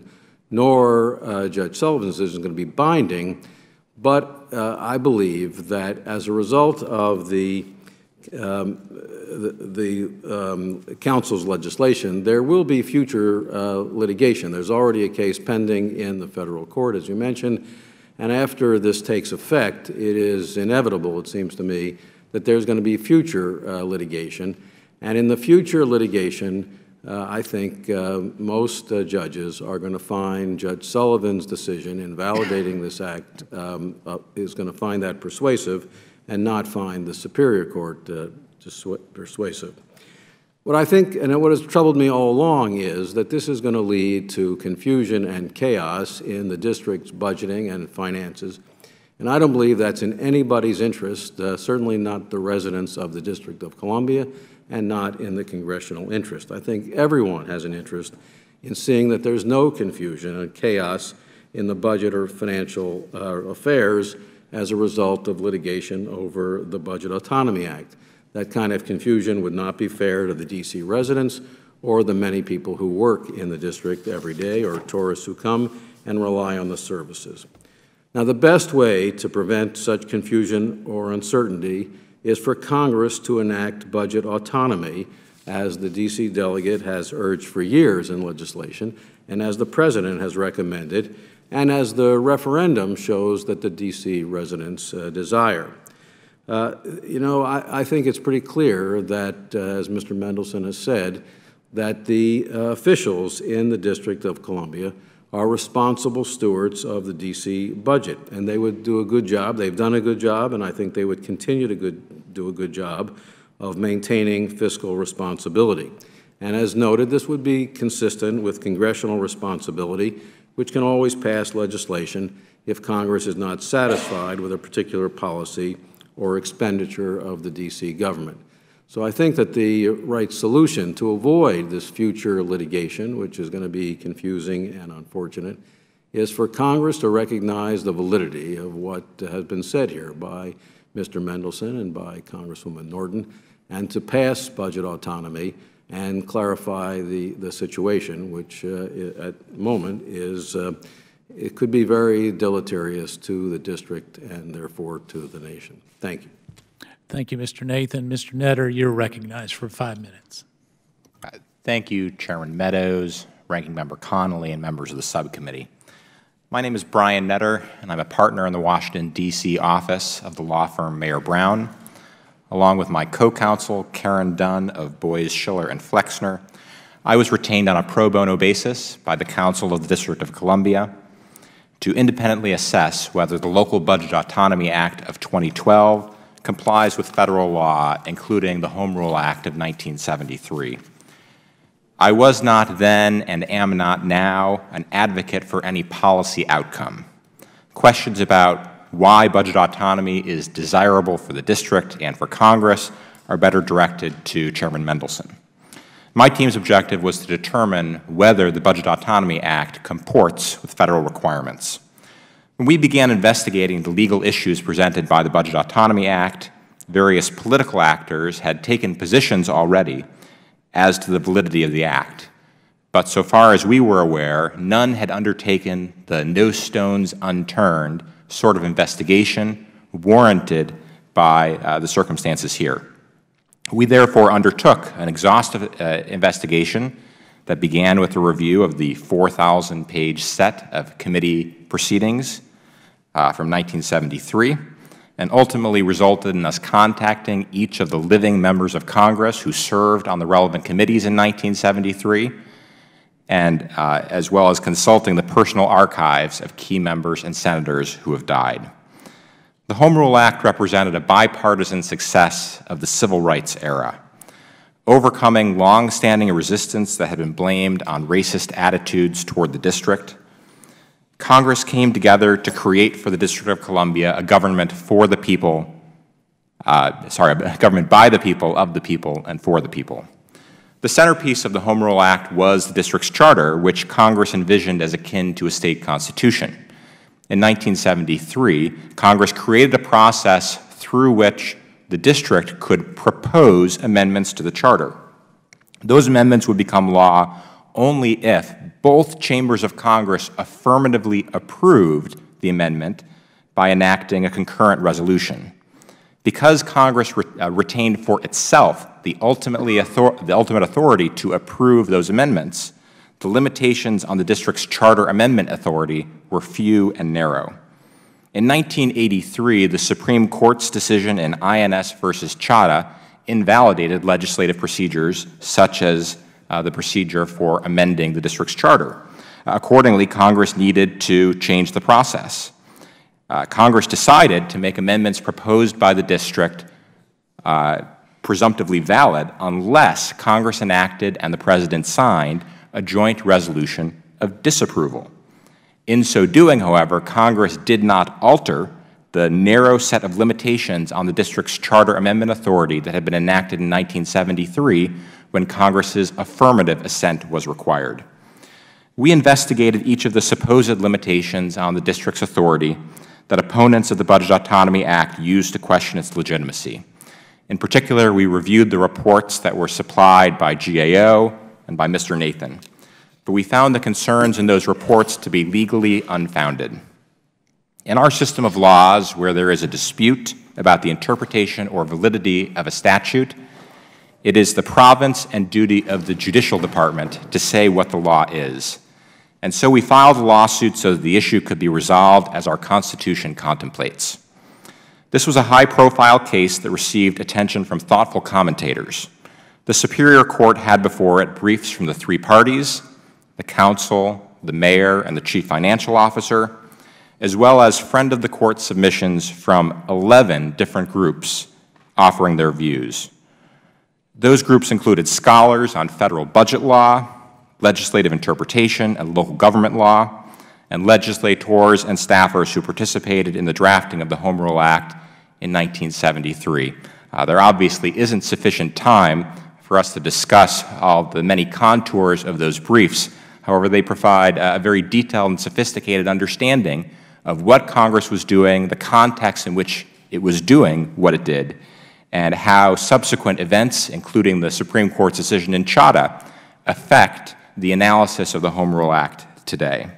nor uh, Judge Sullivan's decision is going to be binding, but uh, I believe that as a result of the Um, the, the um, Council's legislation, there will be future uh, litigation. There's already a case pending in the federal court, as you mentioned, and after this takes effect, it is inevitable, it seems to me, that there's going to be future uh, litigation. And in the future litigation, uh, I think uh, most uh, judges are going to find Judge Sullivan's decision in validating this act um, uh, is going to find that persuasive and not find the Superior Court uh, persuasive. What I think, and what has troubled me all along, is that this is going to lead to confusion and chaos in the district's budgeting and finances, and I don't believe that's in anybody's interest, uh, certainly not the residents of the District of Columbia, and not in the congressional interest. I think everyone has an interest in seeing that there's no confusion and chaos in the budget or financial uh, affairs as a result of litigation over the Budget Autonomy Act. That kind of confusion would not be fair to the D C residents or the many people who work in the district every day or tourists who come and rely on the services. Now, the best way to prevent such confusion or uncertainty is for Congress to enact budget autonomy, as the D C delegate has urged for years in legislation, and as the President has recommended, and as the referendum shows that the D C residents uh, desire. Uh, you know, I, I think it's pretty clear that, uh, as Mister Mendelson has said, that the uh, officials in the District of Columbia are responsible stewards of the D C budget, and they would do a good job. They've done a good job, and I think they would continue to good, do a good job of maintaining fiscal responsibility. And as noted, this would be consistent with congressional responsibility, which can always pass legislation if Congress is not satisfied with a particular policy or expenditure of the D C government. So I think that the right solution to avoid this future litigation, which is going to be confusing and unfortunate, is for Congress to recognize the validity of what has been said here by Mister Mendelson and by Congresswoman Norton, and to pass budget autonomy and clarify the, the situation, which uh, at the moment is, uh, it could be very deleterious to the district and therefore to the nation. Thank you. Thank you, Mister Nathan. Mister Netter, you're recognized for five minutes. Uh, thank you, Chairman Meadows, Ranking Member Connolly, and members of the subcommittee. My name is Brian Netter, and I'm a partner in the Washington, D C office of the law firm Mayer Brown. Along with my co-counsel, Karen Dunn of Boies, Schiller, and Flexner, I was retained on a pro bono basis by the Council of the District of Columbia to independently assess whether the Local Budget Autonomy Act of twenty twelve complies with federal law, including the Home Rule Act of nineteen seventy-three. I was not then and am not now an advocate for any policy outcome. Questions about why budget autonomy is desirable for the district and for Congress are better directed to Chairman Mendelson. My team's objective was to determine whether the Budget Autonomy Act comports with federal requirements. When we began investigating the legal issues presented by the Budget Autonomy Act, various political actors had taken positions already as to the validity of the Act. But so far as we were aware, none had undertaken the no stones unturned sort of investigation warranted by uh, the circumstances here. We therefore undertook an exhaustive uh, investigation that began with a review of the four thousand page set of committee proceedings uh, from nineteen seventy-three, and ultimately resulted in us contacting each of the living members of Congress who served on the relevant committees in nineteen seventy-three, and uh, as well as consulting the personal archives of key members and senators who have died. The Home Rule Act represented a bipartisan success of the civil rights era, overcoming long-standing resistance that had been blamed on racist attitudes toward the district. Congress came together to create for the District of Columbia a government for the people, uh, sorry, a government by the people, of the people, and for the people. The centerpiece of the Home Rule Act was the district's charter, which Congress envisioned as akin to a state constitution. In nineteen seventy-three, Congress created a process through which the district could propose amendments to the charter. Those amendments would become law only if both chambers of Congress affirmatively approved the amendment by enacting a concurrent resolution. Because Congress re uh, retained for itself the, ultimately author the ultimate authority to approve those amendments, the limitations on the district's charter amendment authority were few and narrow. In nineteen eighty-three, the Supreme Court's decision in I N S versus Chadha invalidated legislative procedures such as uh, the procedure for amending the district's charter. Uh, accordingly, Congress needed to change the process. Uh, Congress decided to make amendments proposed by the district uh, presumptively valid unless Congress enacted and the President signed a joint resolution of disapproval. In so doing, however, Congress did not alter the narrow set of limitations on the district's charter amendment authority that had been enacted in nineteen seventy-three when Congress's affirmative assent was required. We investigated each of the supposed limitations on the district's authority that opponents of the Budget Autonomy Act used to question its legitimacy. In particular, we reviewed the reports that were supplied by G A O and by Mister Nathan, but we found the concerns in those reports to be legally unfounded. In our system of laws, where there is a dispute about the interpretation or validity of a statute, it is the province and duty of the Judicial Department to say what the law is. And so we filed a lawsuit so that the issue could be resolved as our Constitution contemplates. This was a high-profile case that received attention from thoughtful commentators. The Superior Court had before it briefs from the three parties, the Council, the Mayor, and the Chief Financial Officer, as well as friend-of-the-court submissions from eleven different groups offering their views. Those groups included scholars on federal budget law, legislative interpretation and local government law, and legislators and staffers who participated in the drafting of the Home Rule Act in nineteen seventy-three. Uh, there obviously isn't sufficient time for us to discuss all the many contours of those briefs. However, they provide a very detailed and sophisticated understanding of what Congress was doing, the context in which it was doing what it did, and how subsequent events, including the Supreme Court's decision in Chadha, affect the analysis of the Home Rule Act today.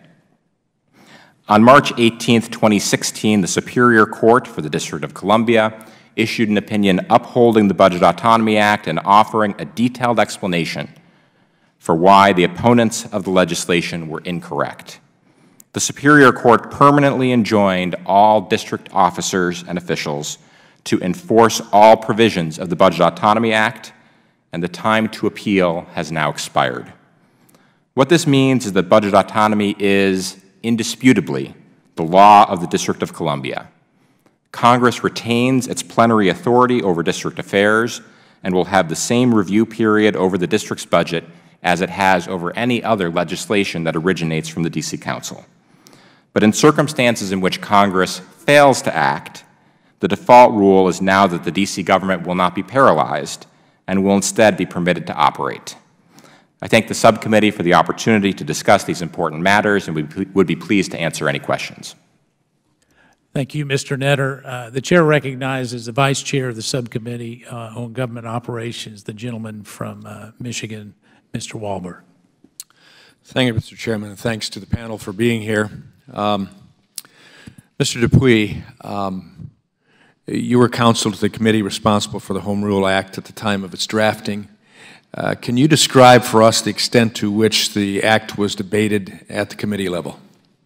On March eighteenth, twenty sixteen, the Superior Court for the District of Columbia issued an opinion upholding the Budget Autonomy Act and offering a detailed explanation for why the opponents of the legislation were incorrect. The Superior Court permanently enjoined all district officers and officials to enforce all provisions of the Budget Autonomy Act, and the time to appeal has now expired. What this means is that budget autonomy is indisputably the law of the District of Columbia. Congress retains its plenary authority over district affairs and will have the same review period over the district's budget as it has over any other legislation that originates from the D C Council. But in circumstances in which Congress fails to act, the default rule is now that the D C government will not be paralyzed and will instead be permitted to operate. I thank the subcommittee for the opportunity to discuss these important matters, and we would be pleased to answer any questions. Thank you, Mister Netter. Uh, the Chair recognizes the Vice Chair of the Subcommittee uh, on Government Operations, the gentleman from uh, Michigan, Mister Walberg. Thank you, Mister Chairman, and thanks to the panel for being here. Um, Mister Dupuy, um, you were counsel to the committee responsible for the Home Rule Act at the time of its drafting. Uh, can you describe for us the extent to which the act was debated at the committee level?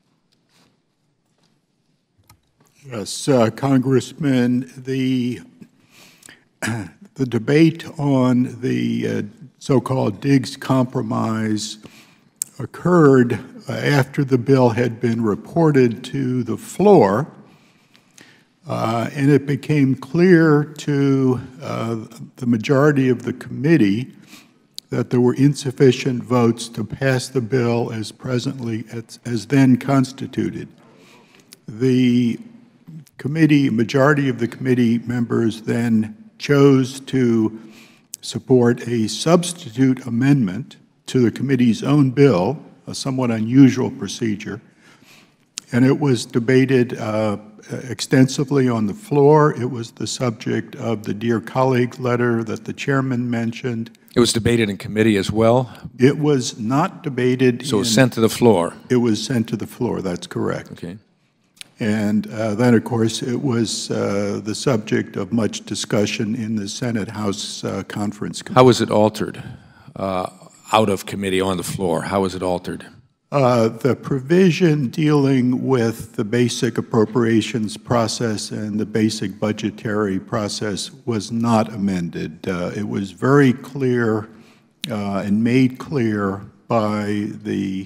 Yes, uh, Congressman, the, the debate on the uh, so-called Diggs Compromise occurred uh, after the bill had been reported to the floor, uh, and it became clear to uh, the majority of the committee that there were insufficient votes to pass the bill as presently, as, as then constituted. The committee, majority of the committee members then chose to support a substitute amendment to the committee's own bill, a somewhat unusual procedure, and it was debated uh, extensively on the floor. It was the subject of the Dear Colleague letter that the chairman mentioned. It was debated in committee as well? It was not debated. So it was in, sent to the floor? It was sent to the floor, that's correct. Okay. And uh, then, of course, it was uh, the subject of much discussion in the Senate-House uh, Conference Committee. How was it altered uh, out of committee on the floor? How was it altered? Uh, the provision dealing with the basic appropriations process and the basic budgetary process was not amended. Uh, it was very clear uh, and made clear by the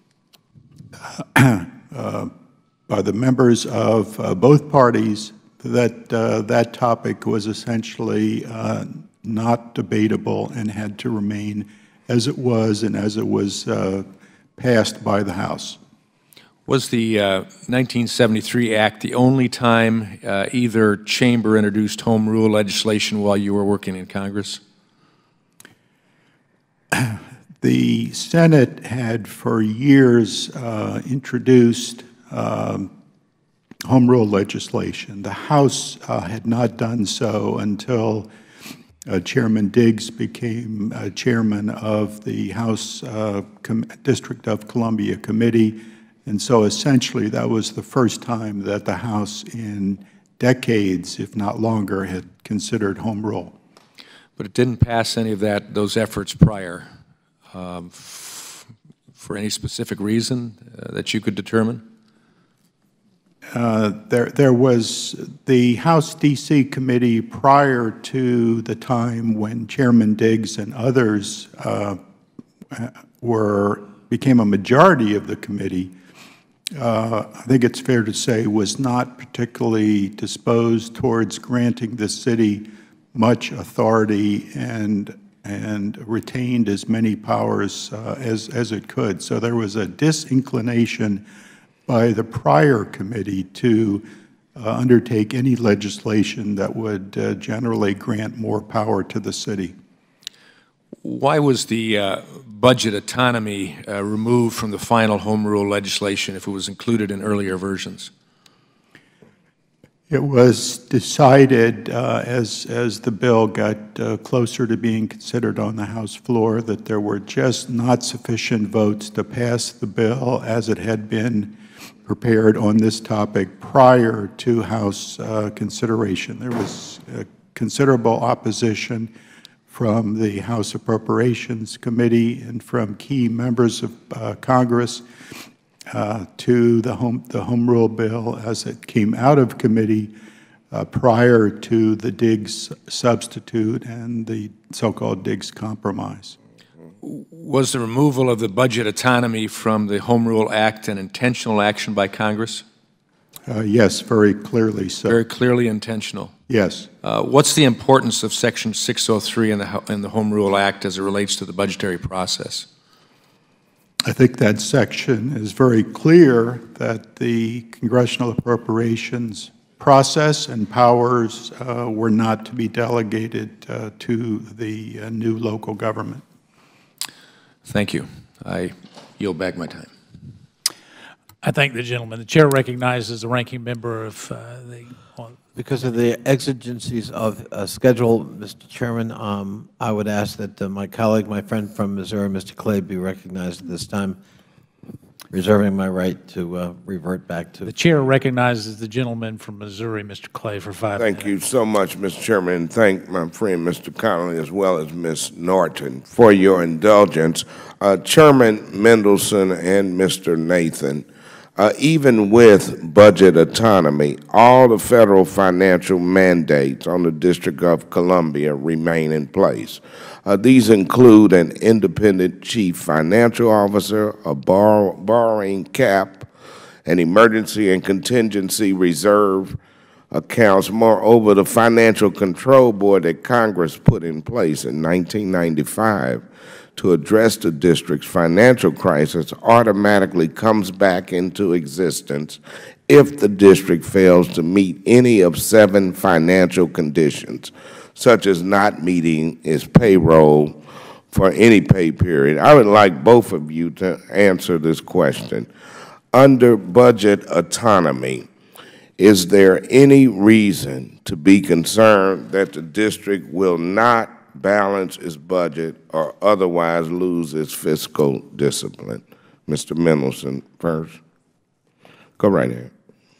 uh, by the members of uh, both parties that uh, that topic was essentially uh, not debatable and had to remain as it was and as it was uh, passed by the House. Was the uh, nineteen seventy-three Act the only time uh, either chamber introduced home rule legislation while you were working in Congress? The Senate had for years uh, introduced um, home rule legislation. The House uh, had not done so until Uh, Chairman Diggs became uh, chairman of the House uh, District of Columbia Committee, and so essentially that was the first time that the House in decades, if not longer, had considered home rule. But it didn't pass any of that, those efforts prior, um, f for any specific reason uh, that you could determine? Uh, there, there was the House D C committee prior to the time when Chairman Diggs and others uh, were became a majority of the committee. Uh, I think it's fair to say was not particularly disposed towards granting the city much authority and and retained as many powers uh, as as it could. So there was a disinclination by the prior committee to uh, undertake any legislation that would uh, generally grant more power to the city. Why was the uh, budget autonomy uh, removed from the final home rule legislation if it was included in earlier versions? It was decided uh, as, as the bill got uh, closer to being considered on the House floor that there were just not sufficient votes to pass the bill as it had been prepared on this topic prior to House uh, consideration. There was uh, considerable opposition from the House Appropriations Committee and from key members of uh, Congress uh, to the home, the home rule bill as it came out of committee uh, prior to the Diggs substitute and the so-called Diggs Compromise. Was the removal of the budget autonomy from the Home Rule Act an intentional action by Congress? Uh, yes, very clearly so. Very clearly intentional. Yes. Uh, what's the importance of Section six oh three in the, in the Home Rule Act as it relates to the budgetary process? I think that section is very clear that the congressional appropriations process and powers uh, were not to be delegated uh, to the uh, new local government. Thank you. I yield back my time. I thank the gentleman. The chair recognizes the ranking member of uh, the. On Because of the exigencies of uh, schedule, Mister Chairman, um, I would ask that uh, my colleague, my friend from Missouri, Mister Clay, be recognized at this time, reserving my right to uh, revert back to. The chair recognizes the gentleman from Missouri, Mister Clay, for five Thank minutes. you so much, Mister Chairman, and thank my friend Mister Connolly as well as Miz Norton for your indulgence. Uh, Chairman Mendelson and Mister Nathan, uh, even with budget autonomy, all the federal financial mandates on the District of Columbia remain in place. Uh, these include an independent chief financial officer, a borrow, borrowing cap, an emergency and contingency reserve accounts. Moreover, the Financial Control Board that Congress put in place in nineteen ninety-five to address the district's financial crisis automatically comes back into existence if the district fails to meet any of seven financial conditions, such as not meeting its payroll for any pay period. I would like both of you to answer this question. Under budget autonomy, is there any reason to be concerned that the district will not balance its budget or otherwise lose its fiscal discipline? Mister Mendelson first. Go right ahead.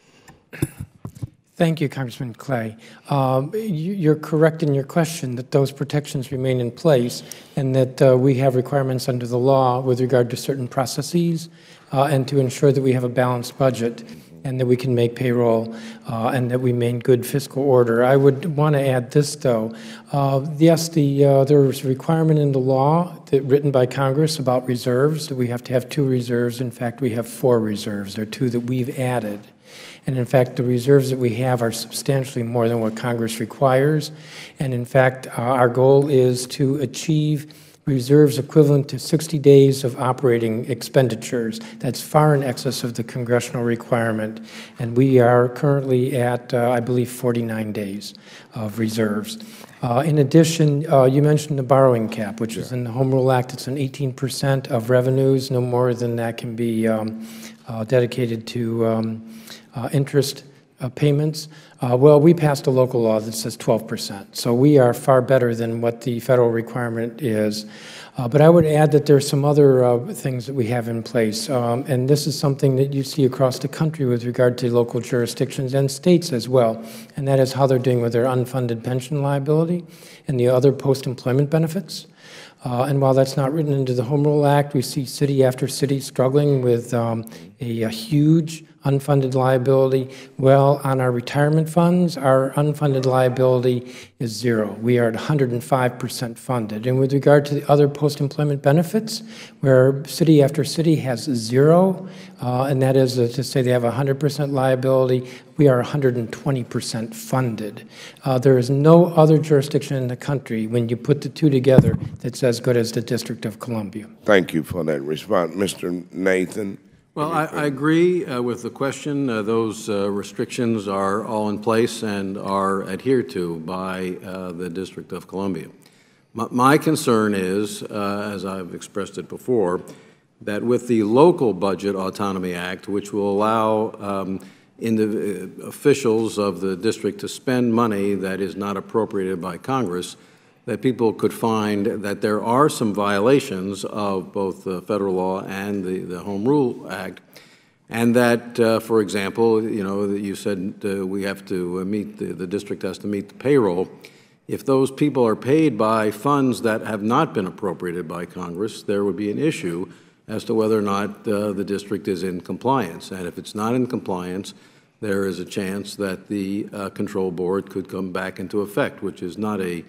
Thank you, Congressman Clay. Um, you, you're correct in your question that those protections remain in place and that uh, we have requirements under the law with regard to certain processes uh, and to ensure that we have a balanced budget and that we can make payroll uh, and that we maintain good fiscal order. I would want to add this, though. Uh, yes, the, uh, there's a requirement in the law that, written by Congress about reserves, that we have to have two reserves. In fact, we have four reserves. There are two that we've added. And in fact, the reserves that we have are substantially more than what Congress requires. And in fact, uh, our goal is to achieve reserves equivalent to sixty days of operating expenditures. That's far in excess of the congressional requirement. And we are currently at, uh, I believe, forty-nine days of reserves. Uh, in addition, uh, you mentioned the borrowing cap, which sure. is in the Home Rule Act. It's an eighteen percent of revenues. No more than that can be um, uh, dedicated to um, uh, interest uh, payments. Uh, well, we passed a local law that says twelve percent, so we are far better than what the federal requirement is. Uh, but I would add that there are some other uh, things that we have in place, um, and this is something that you see across the country with regard to local jurisdictions and states as well, and that is how they're doing with their unfunded pension liability and the other post-employment benefits. Uh, and while that's not written into the Home Rule Act, we see city after city struggling with um, a, a huge unfunded liability. Well, on our retirement funds, our unfunded liability is zero. We are at one hundred five percent funded. And with regard to the other post-employment benefits, where city after city has zero, uh, and that is uh, to say they have one hundred percent liability, we are one hundred twenty percent funded. Uh, there is no other jurisdiction in the country, when you put the two together, that's as good as the District of Columbia. Thank you for that response. Mister Nathan. Well, I, I agree uh, with the question. Uh, those uh, restrictions are all in place and are adhered to by uh, the District of Columbia. My, my concern is, uh, as I've expressed it before, that with the Local Budget Autonomy Act, which will allow um, in the uh, officials of the district to spend money that is not appropriated by Congress, that people could find that there are some violations of both the federal law and the, the Home Rule Act, and that, uh, for example, you know, that you said uh, we have to meet, the, the district has to meet the payroll. If those people are paid by funds that have not been appropriated by Congress, there would be an issue as to whether or not uh, the district is in compliance. And if it's not in compliance, there is a chance that the uh, control board could come back into effect, which is not a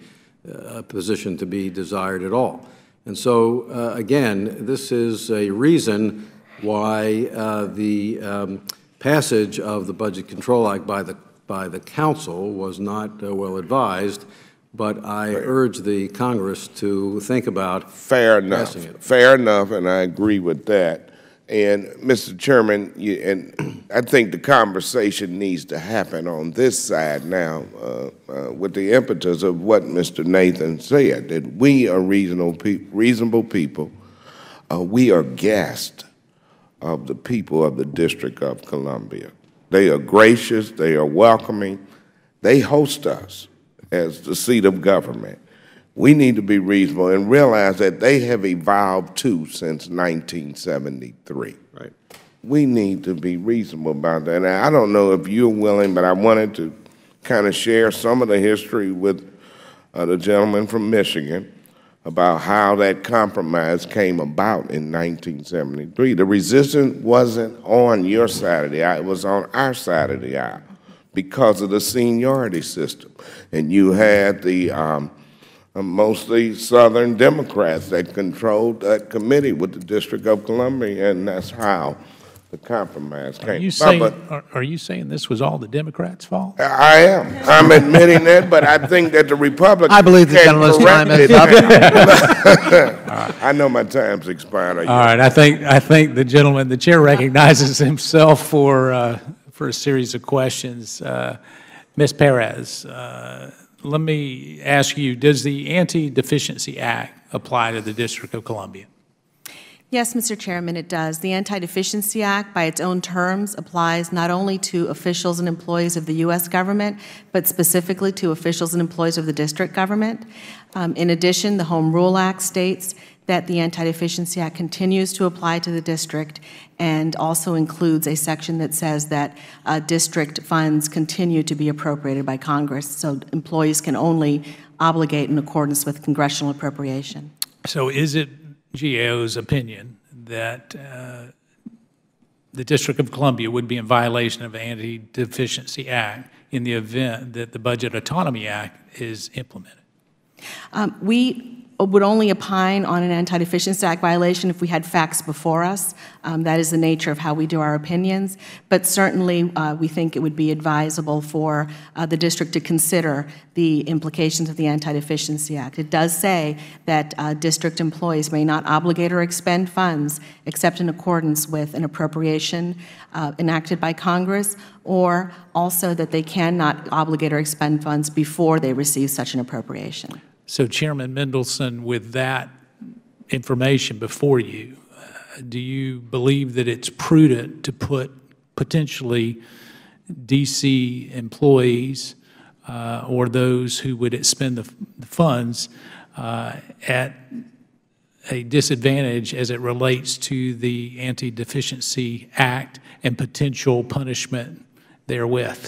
a position to be desired at all. And so, uh, again, this is a reason why uh, the um, passage of the Budget Control Act by the, by the Council was not uh, well advised, but I Fair. urge the Congress to think about Fair enough. passing it. Fair enough, and I agree with that. And, Mister Chairman, you, and I think the conversation needs to happen on this side now uh, uh, with the impetus of what Mister Nathan said, that we are reasonable, pe reasonable people. Uh, we are guests of the people of the District of Columbia. They are gracious, they are welcoming, they host us as the seat of government. We need to be reasonable and realize that they have evolved too since nineteen seventy-three. Right. We need to be reasonable about that. And I don't know if you're willing, but I wanted to kind of share some of the history with uh, the gentleman from Michigan about how that compromise came about in nineteen seventy-three. The resistance wasn't on your side of the aisle, it was on our side of the aisle because of the seniority system. And you had the um, mostly Southern Democrats that controlled that committee with the District of Columbia, and that's how the compromise came Are you about. saying, But are, are you saying this was all the Democrats' fault? I am. I'm admitting that, but I think that the Republicans I believe the can gentleman's time correct is it. up. I know my time's expired. All right, I think, I think the gentleman, the chair recognizes himself for, uh, for a series of questions. Uh, Miz Perez, uh, let me ask you, does the Anti-Deficiency Act apply to the District of Columbia? Yes, Mister Chairman, it does. The Anti-Deficiency Act, by its own terms, applies not only to officials and employees of the U S government, but specifically to officials and employees of the district government. Um, in addition, the Home Rule Act states that the Anti-Deficiency Act continues to apply to the district and also includes a section that says that uh, district funds continue to be appropriated by Congress, so employees can only obligate in accordance with congressional appropriation. So is it G A O's opinion that uh, the District of Columbia would be in violation of the Anti-Deficiency Act in the event that the Budget Autonomy Act is implemented? Um, we would only opine on an Anti-Deficiency Act violation if we had facts before us. Um, that is the nature of how we do our opinions. But certainly, uh, we think it would be advisable for uh, the district to consider the implications of the Anti-Deficiency Act. It does say that uh, district employees may not obligate or expend funds except in accordance with an appropriation uh, enacted by Congress, or also that they cannot obligate or expend funds before they receive such an appropriation. So, Chairman Mendelson, with that information before you, uh, do you believe that it's prudent to put potentially D C employees uh, or those who would expend the, the funds uh, at a disadvantage as it relates to the Anti-Deficiency Act and potential punishment therewith?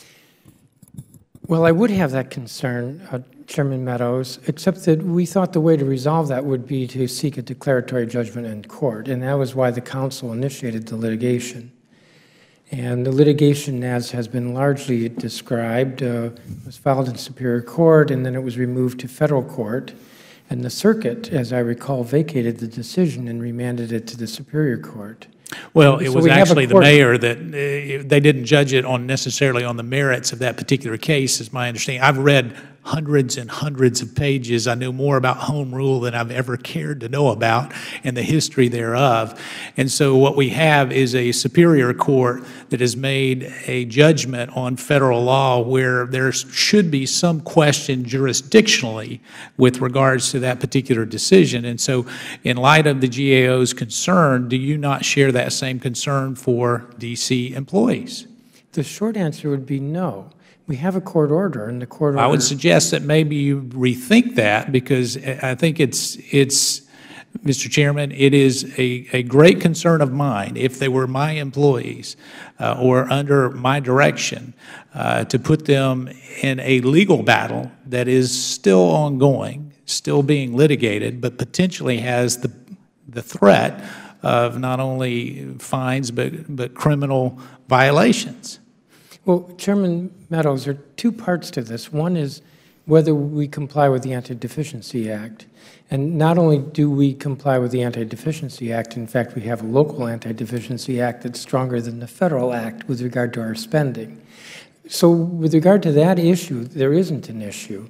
Well, I would have that concern, uh, Chairman Meadows, except that we thought the way to resolve that would be to seek a declaratory judgment in court, and that was why the council initiated the litigation. And the litigation, as has been largely described, uh, was filed in Superior Court, and then it was removed to federal court. And the circuit, as I recall, vacated the decision and remanded it to the Superior Court. Well, it So was we have a actually the court- mayor that, uh, they didn't judge it on necessarily on the merits of that particular case, is my understanding. I've read hundreds and hundreds of pages. I know more about home rule than I've ever cared to know about and the history thereof. And so what we have is a superior court that has made a judgment on federal law where there should be some question jurisdictionally with regards to that particular decision. And so in light of the G A O's concern, do you not share that same concern for D C employees? The short answer would be no. We have a court order, and the court order— I would suggest that maybe you rethink that, because I think it's, it's, Mister Chairman, it is a, a great concern of mine, if they were my employees uh, or under my direction, uh, to put them in a legal battle that is still ongoing, still being litigated, but potentially has the, the threat of not only fines but, but criminal violations. Well, Chairman Meadows, there are two parts to this. One is whether we comply with the Anti-Deficiency Act. And not only do we comply with the Anti-Deficiency Act, in fact, we have a local Anti-Deficiency Act that's stronger than the federal act with regard to our spending. So with regard to that issue, there isn't an issue.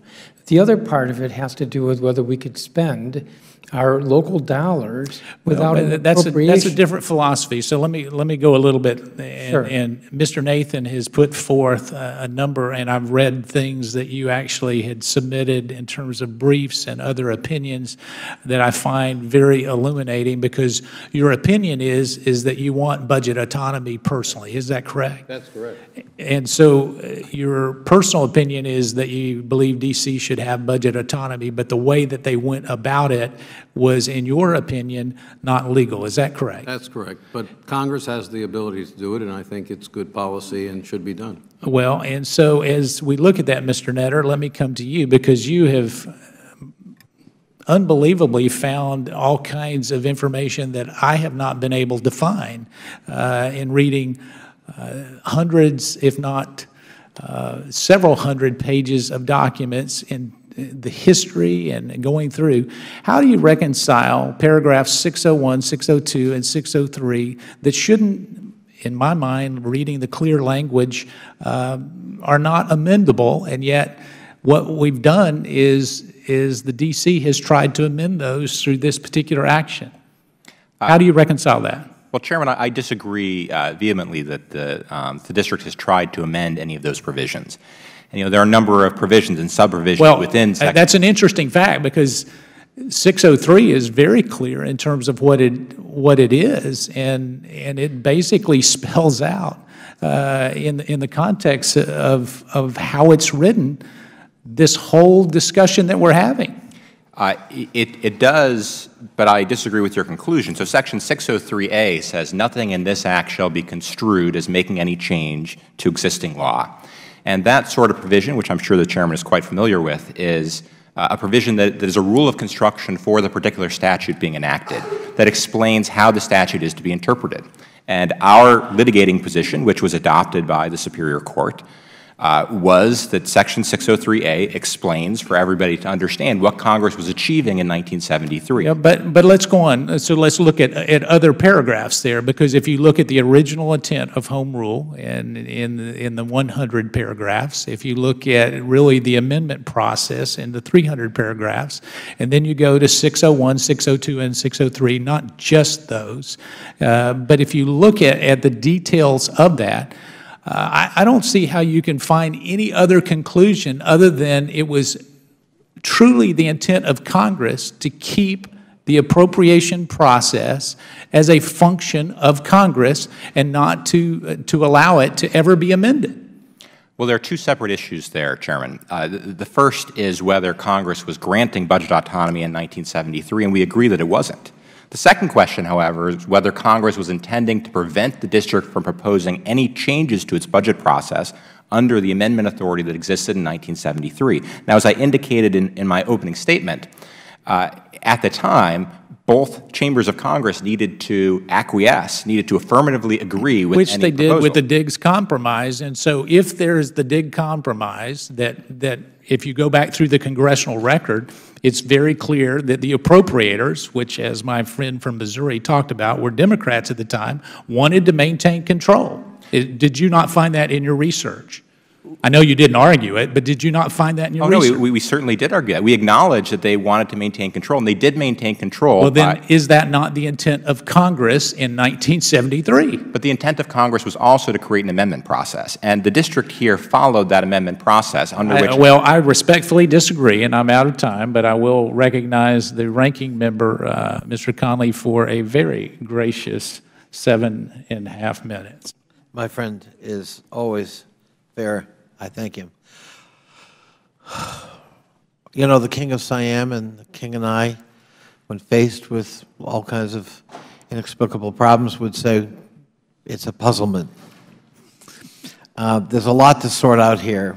The other part of it has to do with whether we could spend our local dollars without well, an that's appropriation. A, that's a different philosophy. So let me let me go a little bit. And, Sure. and Mister Nathan has put forth a, a number, and I've read things that you actually had submitted in terms of briefs and other opinions that I find very illuminating, because your opinion is is that you want budget autonomy personally. Is that correct? That's correct. And so uh, your personal opinion is that you believe D C should have budget autonomy, but the way that they went about it was, in your opinion, not legal. Is that correct? That's correct. But Congress has the ability to do it, and I think it's good policy and should be done. Well, and so as we look at that, Mister Netter, let me come to you, because you have unbelievably found all kinds of information that I have not been able to find uh, in reading uh, hundreds, if not uh, several hundred pages of documents in the history and going through. How do you reconcile paragraphs six oh one, six oh two, and six oh three that shouldn't, in my mind, reading the clear language, uh, are not amendable, and yet what we've done is, is the D C has tried to amend those through this particular action? How do you reconcile that? Well, Chairman, I, I disagree uh, vehemently that the, um, the district has tried to amend any of those provisions. And, you know, there are a number of provisions and sub-provisions well, within section. That's an interesting fact, because six oh three is very clear in terms of what it what it is, and and it basically spells out uh, in in the context of of how it's written this whole discussion that we're having. Uh, it, it does, but I disagree with your conclusion. So Section six oh three A says nothing in this act shall be construed as making any change to existing law. And that sort of provision, which I'm sure the Chairman is quite familiar with, is uh, a provision that, that is a rule of construction for the particular statute being enacted that explains how the statute is to be interpreted. And our litigating position, which was adopted by the Superior Court, Uh, was that Section six oh three A explains for everybody to understand what Congress was achieving in nineteen seventy-three. Yeah, but, but let's go on. So let's look at, at other paragraphs there, because if you look at the original intent of Home Rule and in, in the one hundred paragraphs, if you look at really the amendment process in the three hundred paragraphs, and then you go to six oh one, six oh two, and six oh three, not just those, uh, but if you look at, at the details of that, Uh, I, I don't see how you can find any other conclusion other than it was truly the intent of Congress to keep the appropriation process as a function of Congress and not to, uh, to allow it to ever be amended. Well, there are two separate issues there, Chairman. Uh, the, the first is whether Congress was granting budget autonomy in nineteen seventy-three, and we agree that it wasn't. The second question, however, is whether Congress was intending to prevent the district from proposing any changes to its budget process under the amendment authority that existed in nineteen seventy-three. Now, as I indicated in, in my opening statement, uh, at the time, both chambers of Congress needed to acquiesce, needed to affirmatively agree with Which any they proposal. did with the Diggs Compromise. And so if there's the Diggs Compromise, that, that if you go back through the congressional record, it's very clear that the appropriators, which, as my friend from Missouri talked about, were Democrats at the time, wanted to maintain control. It, did you not find that in your research? I know you didn't argue it, but did you not find that in your oh, research? No, we, we certainly did argue that. We acknowledged that they wanted to maintain control, and they did maintain control. Well, then, by, is that not the intent of Congress in nineteen seventy-three? But the intent of Congress was also to create an amendment process, and the district here followed that amendment process under I, which— Well, I respectfully disagree, and I'm out of time, but I will recognize the ranking member, uh, Mister Connolly, for a very gracious seven and a half minutes. My friend is always fair. I thank him. You know, the King of Siam and the King and I, when faced with all kinds of inexplicable problems, would say, it's a puzzlement. Uh, there's a lot to sort out here.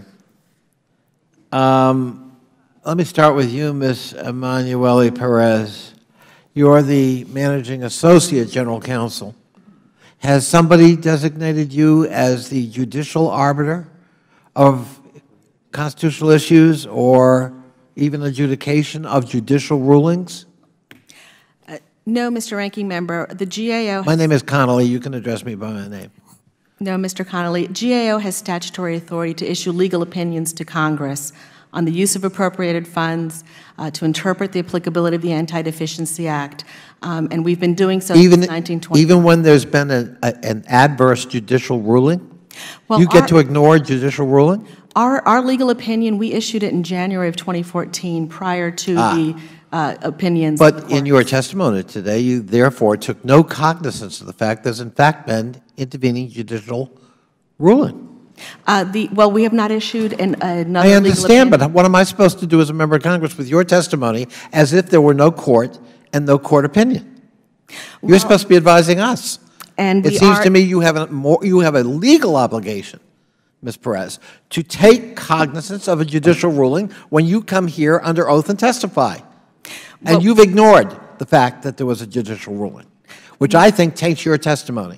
Um, let me start with you, Miz Emanuele Perez. You're the Managing Associate General Counsel. Has somebody designated you as the judicial arbiter of constitutional issues or even adjudication of judicial rulings? Uh, no, Mister Ranking Member. The G A O— My name is Connolly. You can address me by my name. No, Mister Connolly. G A O has statutory authority to issue legal opinions to Congress on the use of appropriated funds, uh, to interpret the applicability of the Anti-Deficiency Act, um, and we've been doing so even, since nineteen twenty. Even when there's been a, a, an adverse judicial ruling? Well, you get our, to ignore judicial ruling? Our, our legal opinion, we issued it in January of twenty fourteen prior to ah. the uh, opinions. But in your testimony today, you therefore took no cognizance of the fact there's in fact been intervening judicial ruling. Uh, the, well, we have not issued an, another I understand, legal but what am I supposed to do as a member of Congress with your testimony as if there were no court and no court opinion? You're well, supposed to be advising us. And it seems to me you have, a more, you have a legal obligation, Miz Perez, to take cognizance of a judicial ruling when you come here under oath and testify. And well, you've ignored the fact that there was a judicial ruling, which I think taints your testimony.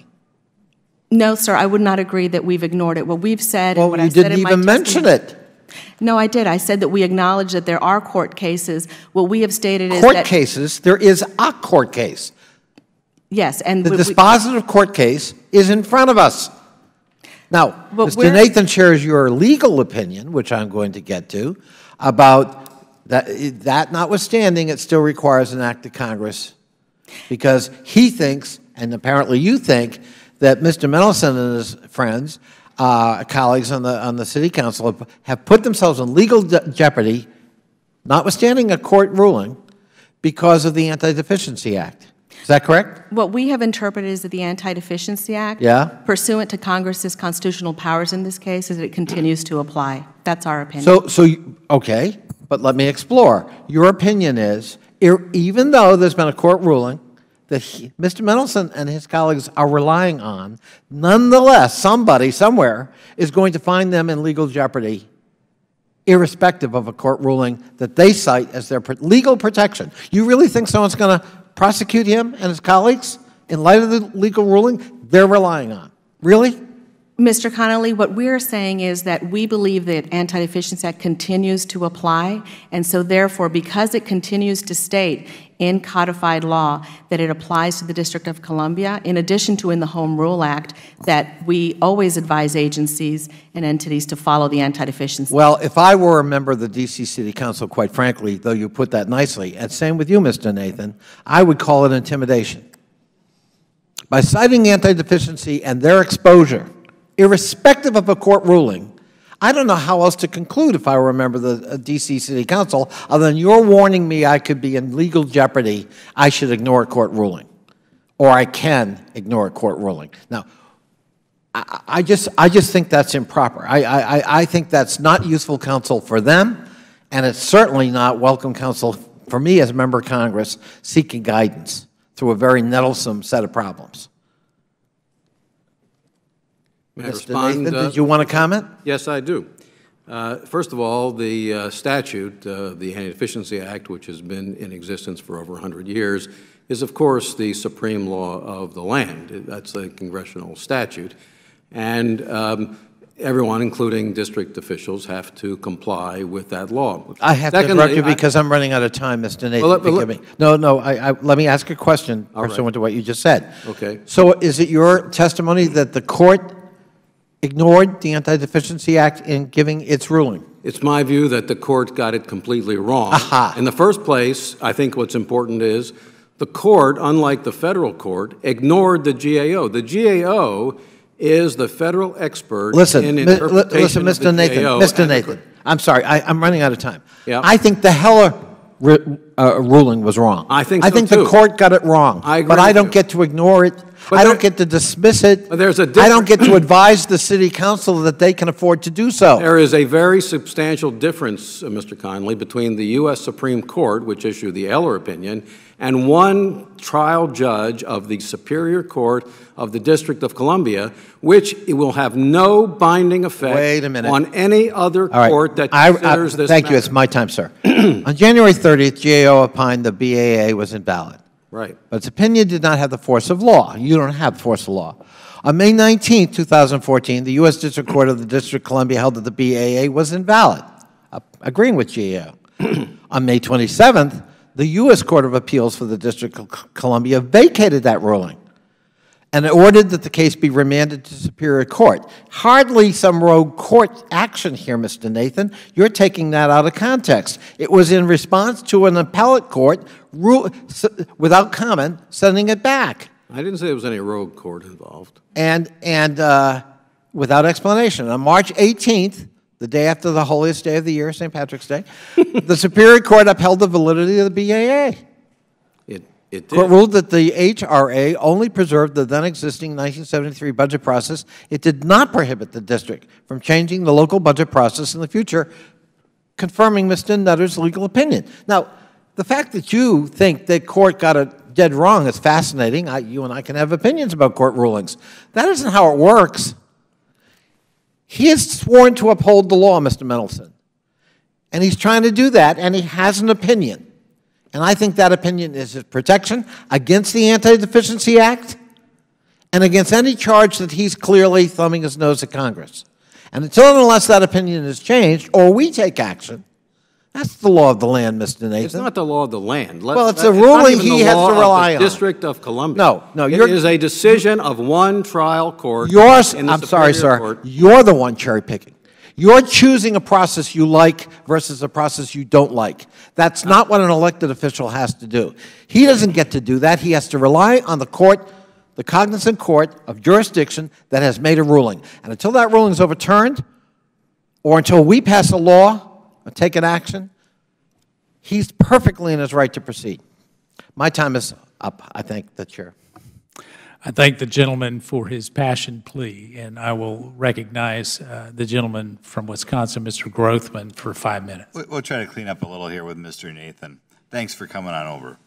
No, sir, I would not agree that we've ignored it. What we've said, well, and what you I said didn't in my even mention it. No, I did. I said that we acknowledge that there are court cases. What we have stated is court that cases. There is a court case. Yes, and the we, dispositive court case is in front of us. Now, Mister Nathan shares your legal opinion, which I'm going to get to, about that. That notwithstanding, it still requires an act of Congress, because he thinks, and apparently you think, that Mister Mendelson and his friends, uh, colleagues on the on the City Council, have, have put themselves in legal jeopardy, notwithstanding a court ruling, because of the Anti-Deficiency Act. Is that correct? What we have interpreted is that the Anti-Deficiency Act, yeah? pursuant to Congress's constitutional powers in this case, is that it continues to apply. That's our opinion. So, so you, okay, but let me explore. Your opinion is, even though there's been a court ruling that he, Mister Mendelson and his colleagues are relying on, nonetheless, somebody somewhere is going to find them in legal jeopardy, irrespective of a court ruling that they cite as their legal protection. You really think someone's going to prosecute him and his colleagues in light of the legal ruling they're relying on? Really? Mister Connolly, what we're saying is that we believe that Anti-Deficiency Act continues to apply, and so therefore, because it continues to state in codified law that it applies to the District of Columbia, in addition to in the Home Rule Act, that we always advise agencies and entities to follow the Anti-Deficiency Act. Well, if I were a member of the D C City Council, quite frankly, though you put that nicely, and same with you, Mister Nathan, I would call it intimidation. By citing the Anti-Deficiency and their exposure, irrespective of a court ruling, I don't know how else to conclude if I were a member of the D C City Council other than you're warning me I could be in legal jeopardy, I should ignore a court ruling, or I can ignore a court ruling. Now, I, I, just, I just think that's improper. I, I, I think that's not useful counsel for them, and it's certainly not welcome counsel for me as a member of Congress seeking guidance through a very nettlesome set of problems. May I Mister respond? Nathan, uh, did you want to comment? Yes, I do. Uh, first of all, the uh, statute, uh, the Anti-Deficiency Act, which has been in existence for over one hundred years, is, of course, the supreme law of the land. That's a congressional statute. And um, everyone, including district officials, have to comply with that law. I have Secondly, to interrupt you I, because I'm running out of time, Mister Nathan. Well, forgive me. No, no, I, I, let me ask a question pursuant right. to what you just said. Okay. So is it your testimony that the court ignored the Anti-Deficiency Act in giving its ruling? It's my view that the court got it completely wrong. Aha. In the first place, I think what's important is the court, unlike the federal court, ignored the G A O. The G A O is the federal expert listen, in mi interpretation listen, Mister of the Nathan, G A O. Mister Nathan, I'm sorry, I, I'm running out of time. Yep. I think the Heller uh, ruling was wrong. I think I so think too. the court got it wrong. I agree but I with don't you. get to ignore it. But I there, don't get to dismiss it. But there's a I don't get to advise the City Council that they can afford to do so. There is a very substantial difference, uh, Mister Connolly, between the U S Supreme Court, which issued the Eller opinion, and one trial judge of the Superior Court of the District of Columbia, which will have no binding effect Wait a minute. on any other All right. court that I, considers I, this Thank matter. you. It's my time, sir. On January thirtieth, G A O opined the B A A was invalid. Right. But its opinion did not have the force of law. You don't have the force of law. On May nineteenth, two thousand fourteen, the U S District Court of the District of Columbia held that the B A A was invalid, uh, agreeing with G A O. On May twenty-seventh, the U S Court of Appeals for the District of Columbia vacated that ruling and ordered that the case be remanded to Superior Court. Hardly some rogue court action here, Mister Nathan. You're taking that out of context. It was in response to an appellate court rule, without comment, sending it back. I didn't say there was any rogue court involved. And, and uh, without explanation. On March eighteenth, the day after the holiest day of the year, Saint Patrick's Day, the Superior Court upheld the validity of the B A A. It, it did. Court ruled that the H R A only preserved the then existing nineteen seventy-three budget process. It did not prohibit the district from changing the local budget process in the future, confirming Mister Nutter's legal opinion. Now, the fact that you think that court got it dead wrong is fascinating. I, you and I can have opinions about court rulings. That isn't how it works. He is sworn to uphold the law, Mister Mendelson, and he's trying to do that, and he has an opinion. And I think that opinion is his protection against the Anti-Deficiency Act and against any charge that he's clearly thumbing his nose at Congress. And until and unless that opinion is changed, or we take action, that's the law of the land, Mister Nathan. It's not the law of the land. Let, well, it's that, a ruling it's he has to rely on. District of Columbia. No, no, it you're, is a decision of one trial court. Yours, in the I'm sorry, sir. Court. You're the one cherry picking. You're choosing a process you like versus a process you don't like. That's not what an elected official has to do. He doesn't get to do that. He has to rely on the court, the cognizant court of jurisdiction that has made a ruling. And until that ruling is overturned, or until we pass a law or take an action, he's perfectly in his right to proceed. My time is up. I thank the chair. I thank the gentleman for his passionate plea, and I will recognize uh, the gentleman from Wisconsin, Mister Grothman, for five minutes. We'll try to clean up a little here with Mister Nathan. Thanks for coming on over.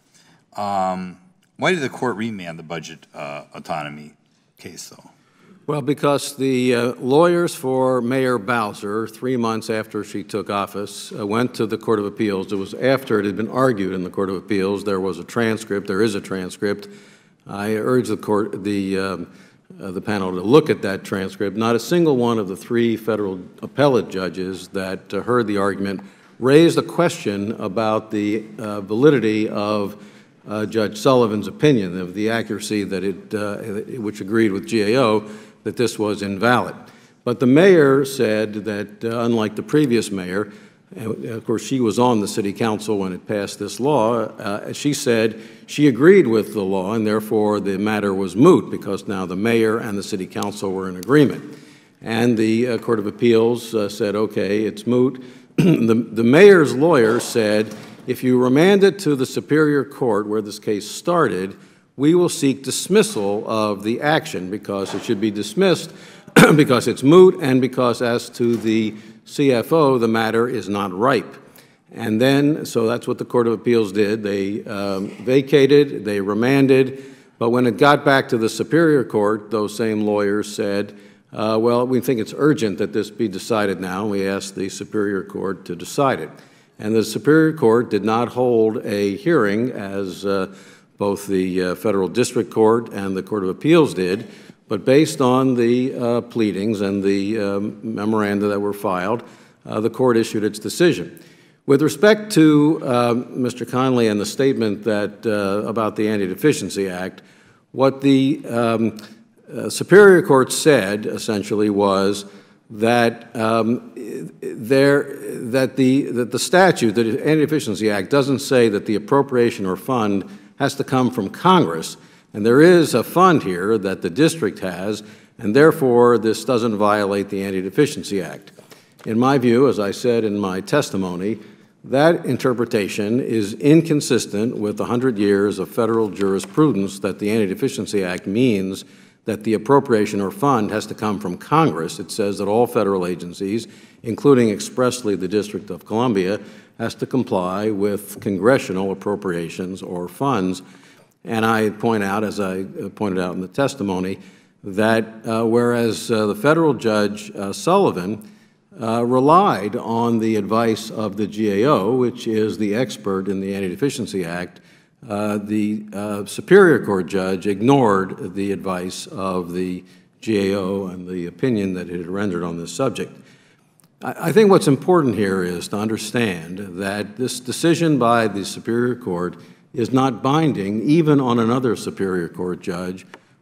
Um, why did the court remand the budget uh, autonomy case, though? Well, because the uh, lawyers for Mayor Bowser, three months after she took office, uh, went to the Court of Appeals. It was after it had been argued in the Court of Appeals. There was a transcript. There is a transcript. I urge the court, the, um, uh, the panel to look at that transcript. Not a single one of the three federal appellate judges that uh, heard the argument raised a question about the uh, validity of uh, Judge Sullivan's opinion, of the accuracy that it, uh, which agreed with G A O, that this was invalid. But the mayor said that, uh, unlike the previous mayor, and of course she was on the city council when it passed this law, uh, she said she agreed with the law and therefore the matter was moot because now the mayor and the city council were in agreement. And the uh, Court of Appeals uh, said, okay, it's moot. the, the mayor's lawyer said, if you remand it to the Superior Court where this case started, we will seek dismissal of the action because it should be dismissed because it's moot and because as to the C F O, the matter is not ripe. And then, so that's what the Court of Appeals did. They um, vacated, they remanded, but when it got back to the Superior Court, those same lawyers said, uh, well, we think it's urgent that this be decided now. We asked the Superior Court to decide it. And the Superior Court did not hold a hearing as uh, both the uh, Federal District Court and the Court of Appeals did, but based on the uh, pleadings and the um, memoranda that were filed, uh, the court issued its decision. With respect to uh, Mister Connolly and the statement that uh, about the Anti-Deficiency Act, what the um, uh, Superior Court said essentially was that um, there that the that the statute, the Anti-Deficiency Act, doesn't say that the appropriation or fund has to come from Congress. And there is a fund here that the district has, and therefore this doesn't violate the Anti-Deficiency Act. In my view, as I said in my testimony, that interpretation is inconsistent with one hundred years of federal jurisprudence that the Anti-Deficiency Act means that the appropriation or fund has to come from Congress. It says that all federal agencies, including expressly the District of Columbia, has to comply with congressional appropriations or funds. And I point out, as I pointed out in the testimony, that uh, whereas uh, the federal judge uh, Sullivan uh, relied on the advice of the G A O, which is the expert in the Anti-Deficiency Act, uh, the uh, Superior Court judge ignored the advice of the G A O and the opinion that it had rendered on this subject. I, I think what's important here is to understand that this decision by the Superior Court is not binding even on another Superior Court judge,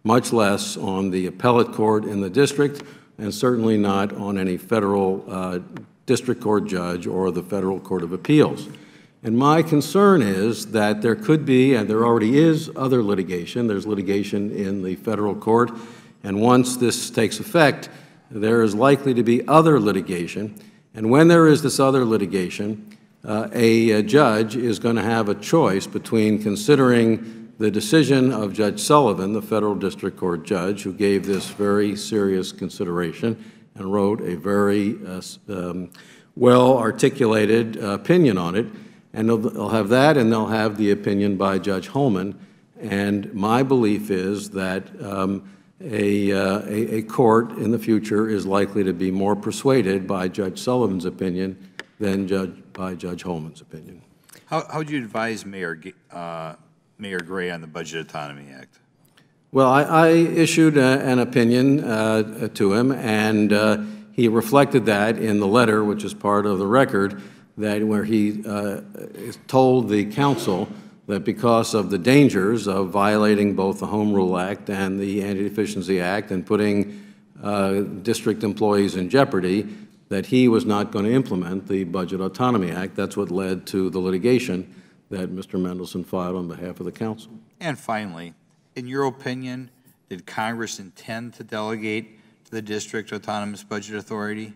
much less on the appellate court in the district, and certainly not on any federal uh, district court judge or the Federal Court of Appeals. And my concern is that there could be, and there already is, other litigation. There's litigation in the federal court, and once this takes effect, there is likely to be other litigation. And when there is this other litigation, uh, a, a judge is going to have a choice between considering the decision of Judge Sullivan, the federal district court judge, who gave this very serious consideration and wrote a very uh, um, well-articulated uh, opinion on it. And they'll, they'll have that, and they'll have the opinion by Judge Holman. And my belief is that um, a, uh, a, a court in the future is likely to be more persuaded by Judge Sullivan's opinion than judge, by Judge Holman's opinion. How, how would you advise Mayor, uh, Mayor Gray on the Budget Autonomy Act? Well, I, I issued a, an opinion uh, to him, and uh, he reflected that in the letter, which is part of the record, that where he uh, told the council that because of the dangers of violating both the Home Rule Act and the Anti-Deficiency Act and putting uh, district employees in jeopardy, that he was not going to implement the Budget Autonomy Act. That's what led to the litigation that Mister Mendelson filed on behalf of the council. And finally, in your opinion, did Congress intend to delegate to the district autonomous budget authority?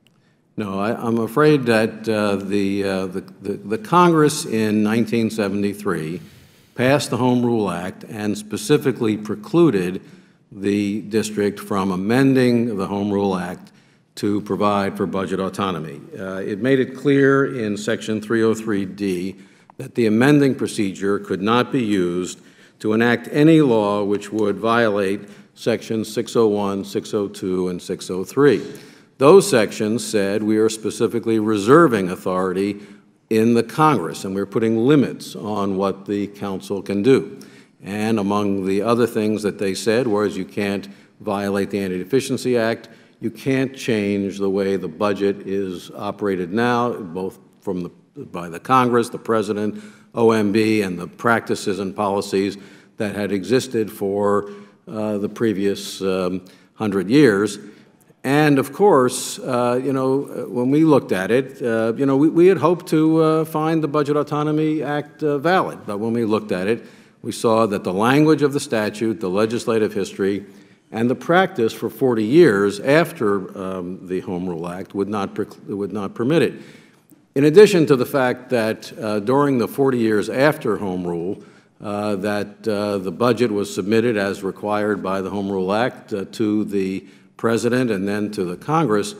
No, I, I'm afraid that uh, the, uh, the, the, the Congress in nineteen seventy-three passed the Home Rule Act and specifically precluded the district from amending the Home Rule Act to provide for budget autonomy. Uh, it made it clear in Section three oh three D that the amending procedure could not be used to enact any law which would violate Sections six oh one, six oh two, and six oh three. Those sections said we are specifically reserving authority in the Congress, and we're putting limits on what the council can do. And among the other things that they said was you can't violate the Anti-Deficiency Act, you can't change the way the budget is operated now, both from the, by the Congress, the President, O M B, and the practices and policies that had existed for uh, the previous um, hundred years. And of course, uh, you know, when we looked at it, uh, you know, we, we had hoped to uh, find the Budget Autonomy Act uh, valid. But when we looked at it, we saw that the language of the statute, the legislative history, and the practice for forty years after um, the Home Rule Act would not, would not permit it. In addition to the fact that uh, during the forty years after Home Rule, uh, that uh, the budget was submitted as required by the Home Rule Act uh, to the President and then to the Congress.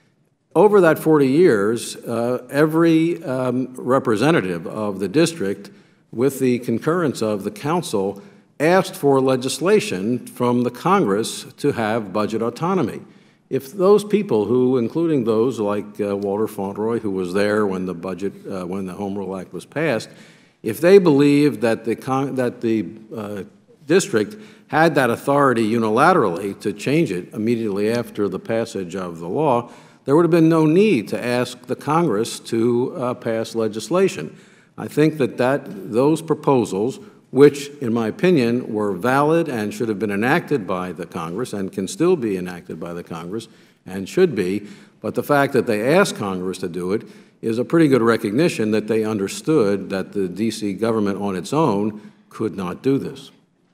Over that forty years, uh, every um, representative of the district, with the concurrence of the council, asked for legislation from the Congress to have budget autonomy. If those people who, including those like uh, Walter Fauntleroy, who was there when the budget, uh, when the Home Rule Act was passed, if they believed that the, con that the uh, district had that authority unilaterally to change it immediately after the passage of the law, there would have been no need to ask the Congress to uh, pass legislation. I think that, that those proposals, which in my opinion were valid and should have been enacted by the Congress and can still be enacted by the Congress and should be, but the fact that they asked Congress to do it is a pretty good recognition that they understood that the D C government on its own could not do this.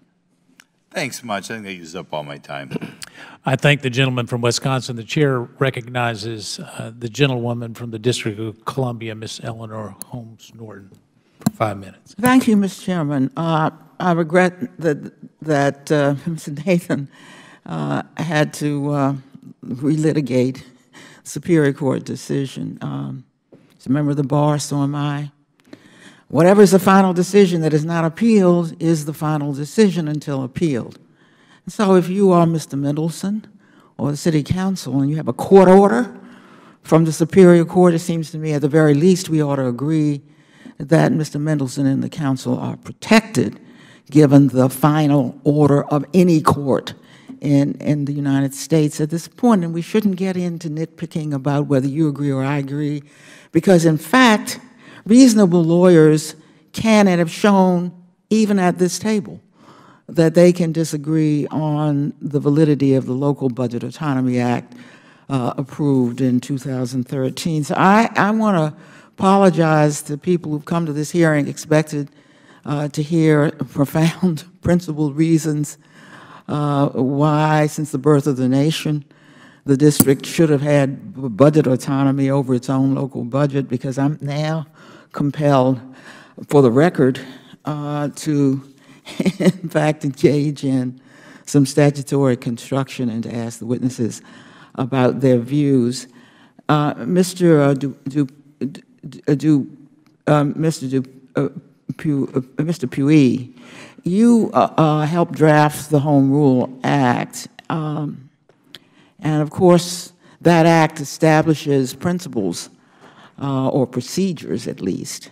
Thanks much. I think I used up all my time. I thank the gentleman from Wisconsin. The chair recognizes uh, the gentlewoman from the District of Columbia, Miz Eleanor Holmes Norton, for five minutes. Thank you, Mister Chairman. Uh, I regret that, that uh, Mister Nathan uh, had to uh, relitigate Superior Court decision. Um, he's a member of the bar, so am I. Whatever is the final decision that is not appealed is the final decision until appealed. And so if you are Mister Mendelson or the City Council and you have a court order from the Superior Court, it seems to me at the very least we ought to agree that Mister Mendelson and the Council are protected given the final order of any court in, in the United States at this point. And we shouldn't get into nitpicking about whether you agree or I agree, because in fact, reasonable lawyers can and have shown, even at this table, that they can disagree on the validity of the Local Budget Autonomy Act uh, approved in two thousand thirteen. So I, I want to apologize to people who've come to this hearing expected uh, to hear profound principled reasons uh, why, since the birth of the nation, the district should have had budget autonomy over its own local budget, because I'm now compelled, for the record, uh, to in fact engage in some statutory construction and to ask the witnesses about their views. Uh, Mister Uh, du, du, du, um, Mister Du, uh, Pu, uh, Mister Puy, you uh, uh, helped draft the Home Rule Act, um, and of course that act establishes principles uh, or procedures, at least,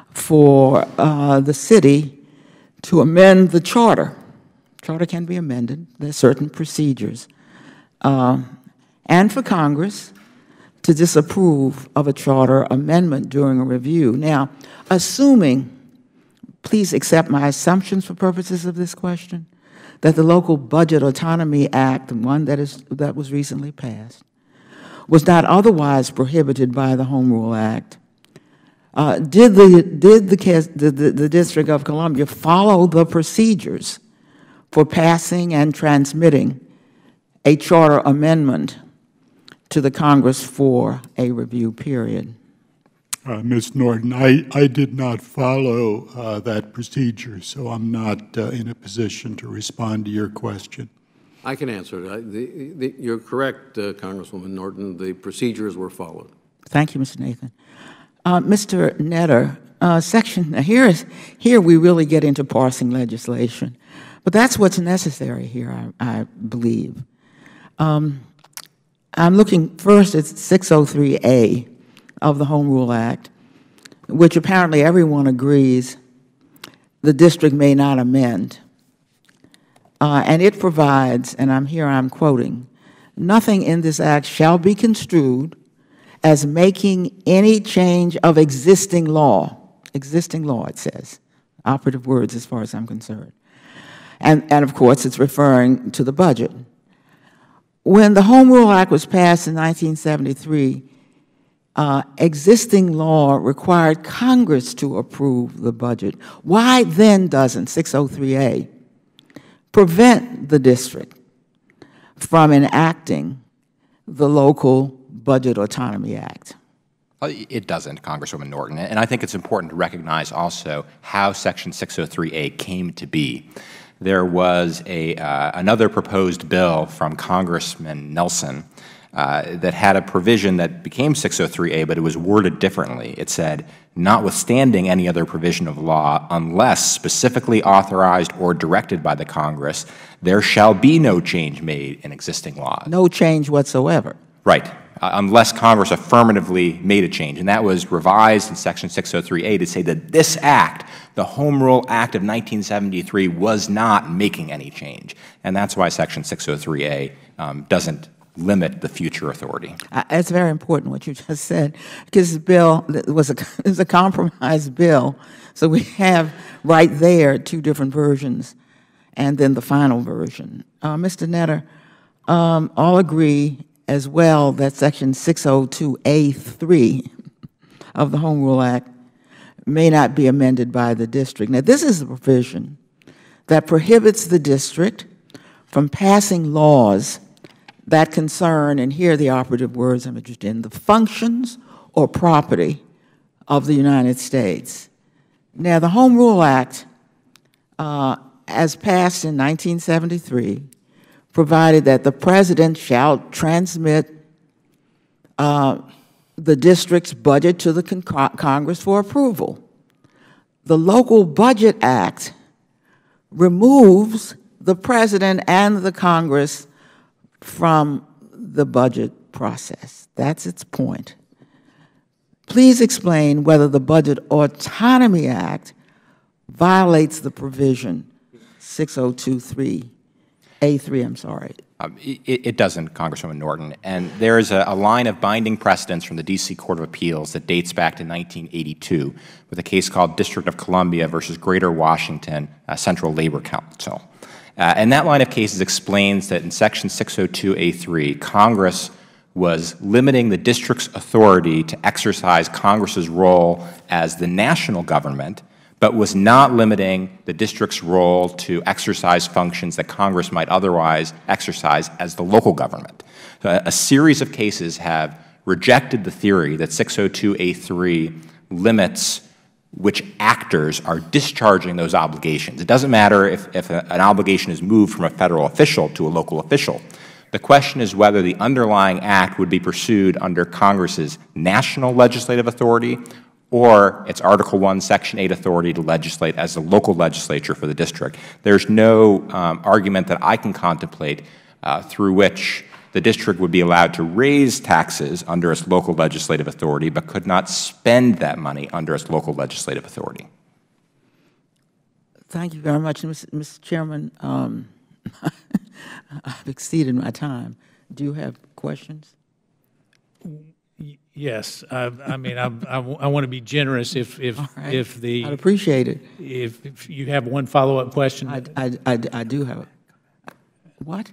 for uh, the city to amend the charter. Charter can be amended. There are certain procedures. Uh, and for Congress to disapprove of a charter amendment during a review. Now, assuming, please accept my assumptions for purposes of this question, that the Local Budget Autonomy Act, the one that, is, that was recently passed, was not otherwise prohibited by the Home Rule Act, Uh, did the did the, the, the the District of Columbia follow the procedures for passing and transmitting a charter amendment to the Congress for a review period? Uh, Miz Norton, I, I did not follow uh, that procedure, so I'm not uh, in a position to respond to your question. I can answer it. I, the, the, you're correct, uh, Congresswoman Norton. The procedures were followed. Thank you, Mister Nathan. Uh, Mister Netter, uh, section, now here, is, here we really get into parsing legislation, but that's what's necessary here, I, I believe. Um, I'm looking first at six oh three A of the Home Rule Act, which apparently everyone agrees the district may not amend. Uh, and it provides, and I'm here I'm quoting, nothing in this act shall be construed as making any change of existing law. Existing law, it says. Operative words as far as I'm concerned. And, and of course, it's referring to the budget. When the Home Rule Act was passed in nineteen seventy-three, uh, existing law required Congress to approve the budget. Why then doesn't six oh three A prevent the district from enacting the Local Budget Autonomy Act? It doesn't, Congresswoman Norton, and I think it's important to recognize also how Section six oh three A came to be. There was a, uh, another proposed bill from Congressman Nelson uh, that had a provision that became six oh three A, but it was worded differently. It said, notwithstanding any other provision of law, unless specifically authorized or directed by the Congress, there shall be no change made in existing laws. No change whatsoever. Right. Uh, unless Congress affirmatively made a change. And that was revised in Section six oh three A to say that this act, the Home Rule Act of nineteen seventy-three, was not making any change. And that's why Section six oh three A um, doesn't limit the future authority. Uh, it's very important what you just said, because the bill was a, it was a compromise bill. So we have right there two different versions and then the final version. Uh, Mister Netter, um, all agree as well that Section six oh two A three of the Home Rule Act may not be amended by the district. Now, this is a provision that prohibits the district from passing laws that concern, and here are the operative words I'm interested in, the functions or property of the United States. Now, the Home Rule Act, uh, as passed in nineteen seventy-three, provided that the President shall transmit uh, the district's budget to the con Congress for approval. The Local Budget Act removes the President and the Congress from the budget process. That's its point. Please explain whether the Budget Autonomy Act violates the provision six oh two three A three, I'm sorry. Um, it, it doesn't, Congresswoman Norton. And there is a, a line of binding precedents from the D C Court of Appeals that dates back to nineteen eighty-two with a case called District of Columbia versus Greater Washington uh, Central Labor Council. Uh, and that line of cases explains that in Section six oh two A three, Congress was limiting the district's authority to exercise Congress's role as the national government, but was not limiting the district's role to exercise functions that Congress might otherwise exercise as the local government. So a, a series of cases have rejected the theory that six oh two A three limits which actors are discharging those obligations. It doesn't matter if, if a, an obligation is moved from a federal official to a local official. The question is whether the underlying act would be pursued under Congress's national legislative authority or its Article one, Section eight authority to legislate as the local legislature for the district. There's no um, argument that I can contemplate uh, through which the district would be allowed to raise taxes under its local legislative authority, but could not spend that money under its local legislative authority. Thank you very much, Mister Chairman. Um, I've exceeded my time. Do you have questions? Yes, I, I mean, I, I, I want to be generous. If if right. if the I'd appreciate it. If, if you have one follow-up question, I, I, I, I do have it. What?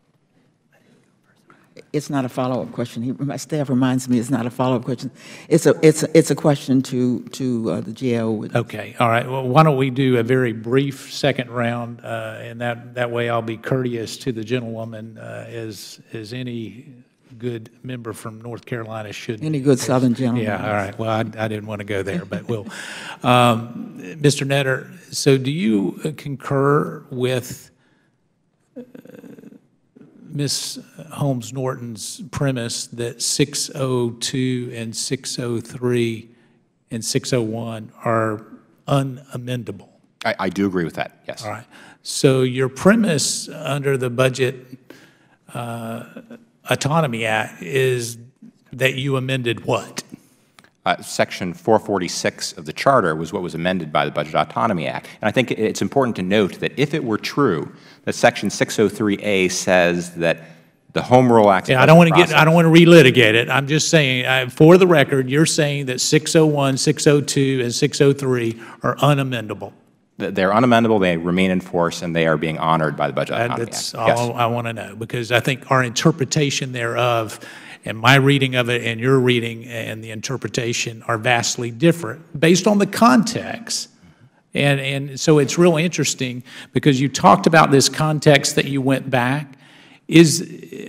It's not a follow-up question. He, my staff reminds me it's not a follow-up question. It's a it's a, it's a question to to uh, the G A O. Okay, all right. Well, why don't we do a very brief second round, uh, and that that way I'll be courteous to the gentlewoman uh, as as any good member from North Carolina should. Any good Southern gentleman. Yeah. All right. Well, I, I didn't want to go there, but we'll. Um, Mister Netter, so do you concur with Uh, Miz Holmes Norton's premise that six oh two and six oh three and six oh one are unamendable? I, I do agree with that, yes. All right. So your premise under the Budget uh, Autonomy Act is that you amended what? Uh, Section four forty-six of the Charter was what was amended by the Budget Autonomy Act. And I think it's important to note that if it were true that Section six oh three A says that the Home Rule Act. Yeah, I don't want to get. I don't want to relitigate it. I'm just saying, uh, for the record, you're saying that six oh one, six oh two, and six oh three are unamendable. They're unamendable. They remain in force, and they are being honored by the Budget Autonomy Act. That's all I want to know, because I think our interpretation thereof, and my reading of it, and your reading and the interpretation are vastly different based on the context. And, and so it's real interesting because you talked about this context that you went back. Is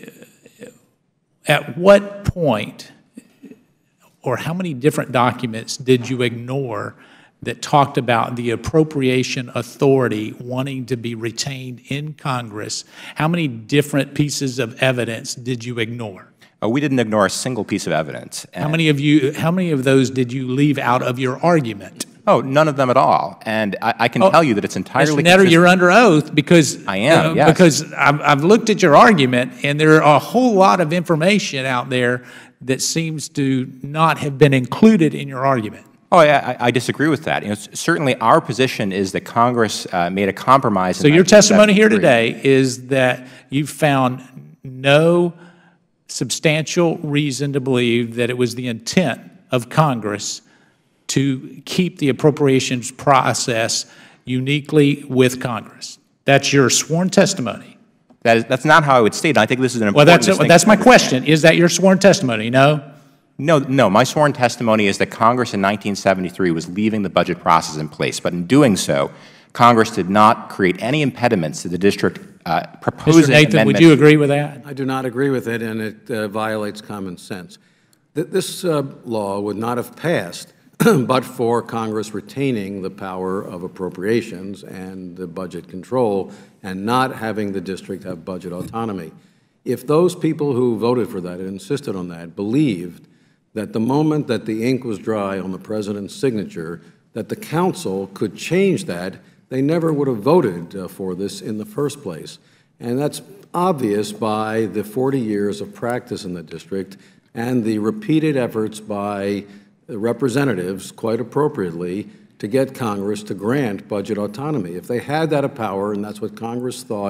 at what point or how many different documents did you ignore that talked about the appropriation authority wanting to be retained in Congress? How many different pieces of evidence did you ignore? Uh, we didn't ignore a single piece of evidence. How many of you? How many of those did you leave out of your argument? Oh, none of them at all. And I, I can oh, tell you that it's entirely. Mister Netter, you're under oath because I am. Uh, yes. Because I've, I've looked at your argument, and there are a whole lot of information out there that seems to not have been included in your argument. Oh, yeah, I, I disagree with that. You know, certainly, our position is that Congress uh, made a compromise. So your testimony here today is that you found no substantial reason to believe that it was the intent of Congress to keep the appropriations process uniquely with Congress. That's your sworn testimony. That is, that's not how I would state it. I think this is an well, important that's a, that's my question. Is that your sworn testimony? No. No, no. My sworn testimony is that Congress in nineteen seventy-three was leaving the budget process in place, but in doing so, Congress did not create any impediments to the district uh, proposing Mister Nathan, amendments. would you agree with that? I do not agree with it, and it uh, violates common sense. Th this uh, law would not have passed but for Congress retaining the power of appropriations and the budget control and not having the district have budget autonomy. If those people who voted for that and insisted on that believed that the moment that the ink was dry on the President's signature, that the Council could change that, they never would have voted uh, for this in the first place. And that's obvious by the forty years of practice in the district and the repeated efforts by representatives, quite appropriately, to get Congress to grant budget autonomy. If they had that power, and that's what Congress thought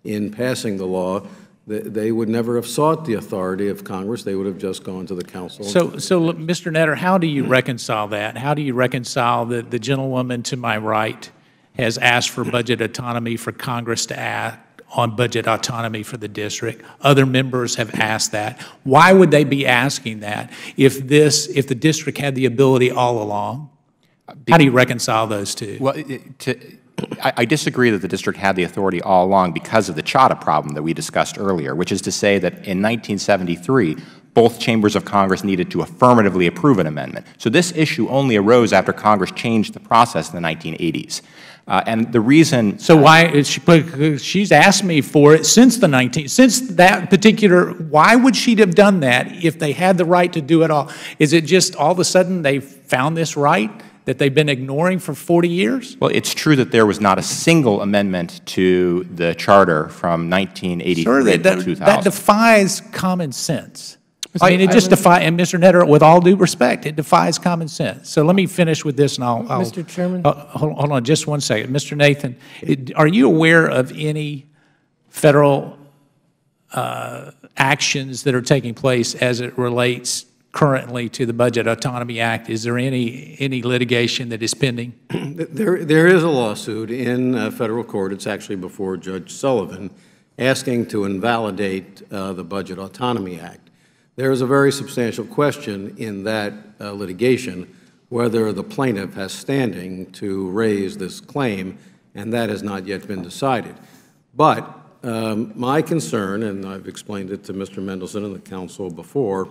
in passing the law, they would never have sought the authority of Congress. They would have just gone to the council. So, so look, Mister Netter, how do you reconcile that? How do you reconcile that the gentlewoman to my right has asked for budget autonomy for Congress to act on budget autonomy for the district? Other members have asked that. Why would they be asking that if this, if the district had the ability all along? How do you reconcile those two? Well, it, to, I, I disagree that the district had the authority all along because of the Chadha problem that we discussed earlier, which is to say that in nineteen seventy-three, both chambers of Congress needed to affirmatively approve an amendment. So this issue only arose after Congress changed the process in the nineteen eighties. Uh, and the reason— So why is she, she's asked me for it since the nineteen, since that particular, why would she have done that if they had the right to do it all? Is it just all of a sudden they found this right that they've been ignoring for forty years? Well, it's true that there was not a single amendment to the charter from nineteen eighty-three sure, that, to two thousand. That defies common sense. I mean, it just defies, and Mister Netter, with all due respect, it defies common sense. So let me finish with this, and I'll— I'll Mister Chairman? Uh, hold, hold on just one second. Mister Nathan, it, are you aware of any federal uh, actions that are taking place as it relates currently to the Budget Autonomy Act? Is there any, any litigation that is pending? There, there is a lawsuit in uh, federal court. It's actually before Judge Sullivan, asking to invalidate uh, the Budget Autonomy Act. There is a very substantial question in that uh, litigation whether the plaintiff has standing to raise this claim, and that has not yet been decided. But um, my concern, and I've explained it to Mister Mendelson and the Council before,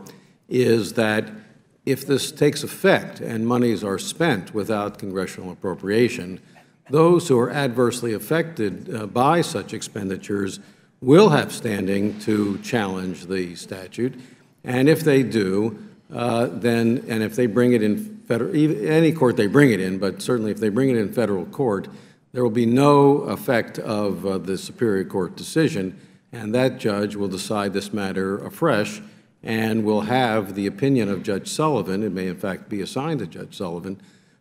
is that if this takes effect and monies are spent without congressional appropriation, those who are adversely affected uh, by such expenditures will have standing to challenge the statute. And if they do, uh, then, and if they bring it in federal, any court they bring it in, but certainly if they bring it in federal court, there will be no effect of uh, the Superior Court decision, and that judge will decide this matter afresh and will have the opinion of Judge Sullivan, it may in fact be assigned to Judge Sullivan,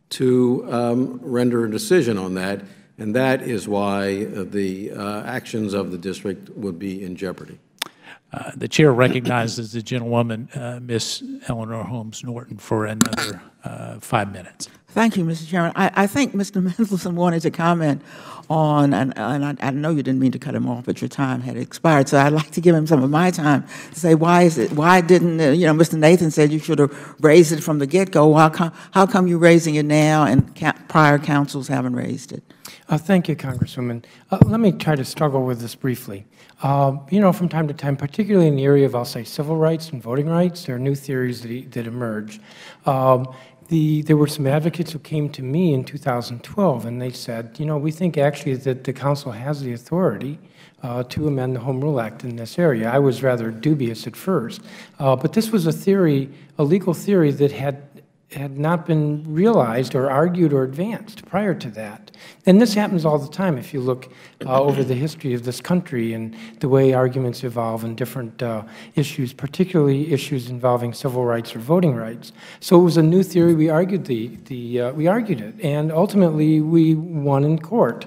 to um, render a decision on that, and that is why uh, the uh, actions of the district would be in jeopardy. Uh, the chair recognizes the gentlewoman, uh, Miz Eleanor Holmes Norton, for another uh, five minutes. Thank you, Mister Chairman. I, I think Mister Mendelson wanted to comment on, and, and I, I know you didn't mean to cut him off, but your time had expired, so I'd like to give him some of my time to say, why is it, why didn't, uh, you know, Mister Nathan said you should have raised it from the get-go. How come, how come you're raising it now and ca prior councils haven't raised it? Uh, thank you, Congresswoman. Uh, let me try to struggle with this briefly. Uh, you know, from time to time, particularly in the area of, I'll say, civil rights and voting rights, there are new theories that, that emerge. Um, the, there were some advocates who came to me in two thousand twelve, and they said, you know, we think actually that the Council has the authority uh, to amend the Home Rule Act in this area. I was rather dubious at first, uh, but this was a theory, a legal theory that had had not been realized or argued or advanced prior to that. And this happens all the time if you look uh, over the history of this country and the way arguments evolve in different uh, issues, particularly issues involving civil rights or voting rights. So it was a new theory. We argued the, the uh, we argued it, and ultimately we won in court.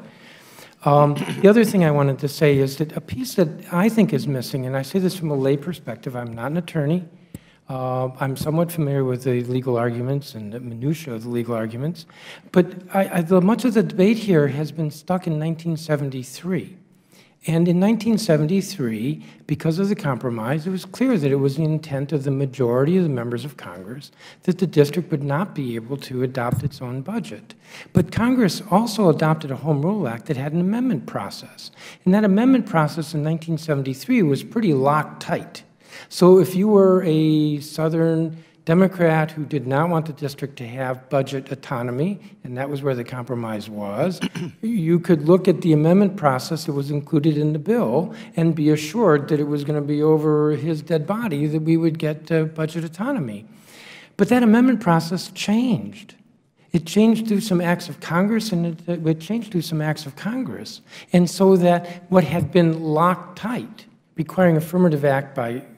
Um, the other thing I wanted to say is that a piece that I think is missing, and I say this from a lay perspective, I'm not an attorney. Uh, I'm somewhat familiar with the legal arguments and the minutiae of the legal arguments, but I, I, the, much of the debate here has been stuck in nineteen seventy-three. And in nineteen seventy-three, because of the compromise, it was clear that it was the intent of the majority of the members of Congress that the district would not be able to adopt its own budget. But Congress also adopted a Home Rule Act that had an amendment process. And that amendment process in nineteen seventy-three was pretty locked tight. So if you were a Southern Democrat who did not want the district to have budget autonomy, and that was where the compromise was, you could look at the amendment process that was included in the bill and be assured that it was going to be over his dead body that we would get uh, budget autonomy. But that amendment process changed. It changed through some acts of Congress, and it, it changed through some acts of Congress. And so that what had been locked tight, requiring affirmative act by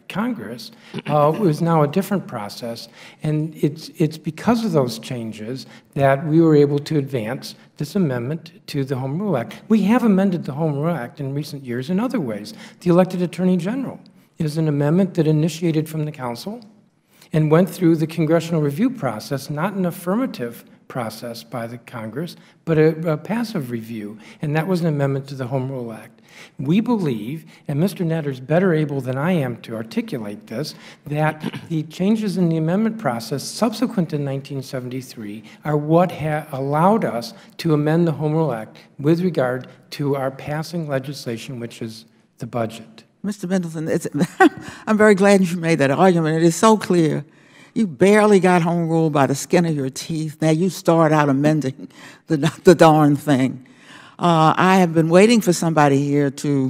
Congress uh, was now a different process, and it's, it's because of those changes that we were able to advance this amendment to the Home Rule Act. We have amended the Home Rule Act in recent years in other ways. The elected Attorney General is an amendment that initiated from the Council and went through the congressional review process, not an affirmative process by the Congress, but a, a passive review, and that was an amendment to the Home Rule Act. We believe, and Mister Netter's better able than I am to articulate this, that the changes in the amendment process subsequent to nineteen seventy-three are what ha allowed us to amend the Home Rule Act with regard to our passing legislation, which is the budget. Mister Mendelson, it's, I'm very glad you made that argument. It is so clear. You barely got home rule by the skin of your teeth. Now you start out amending the, the darn thing. Uh, I have been waiting for somebody here to,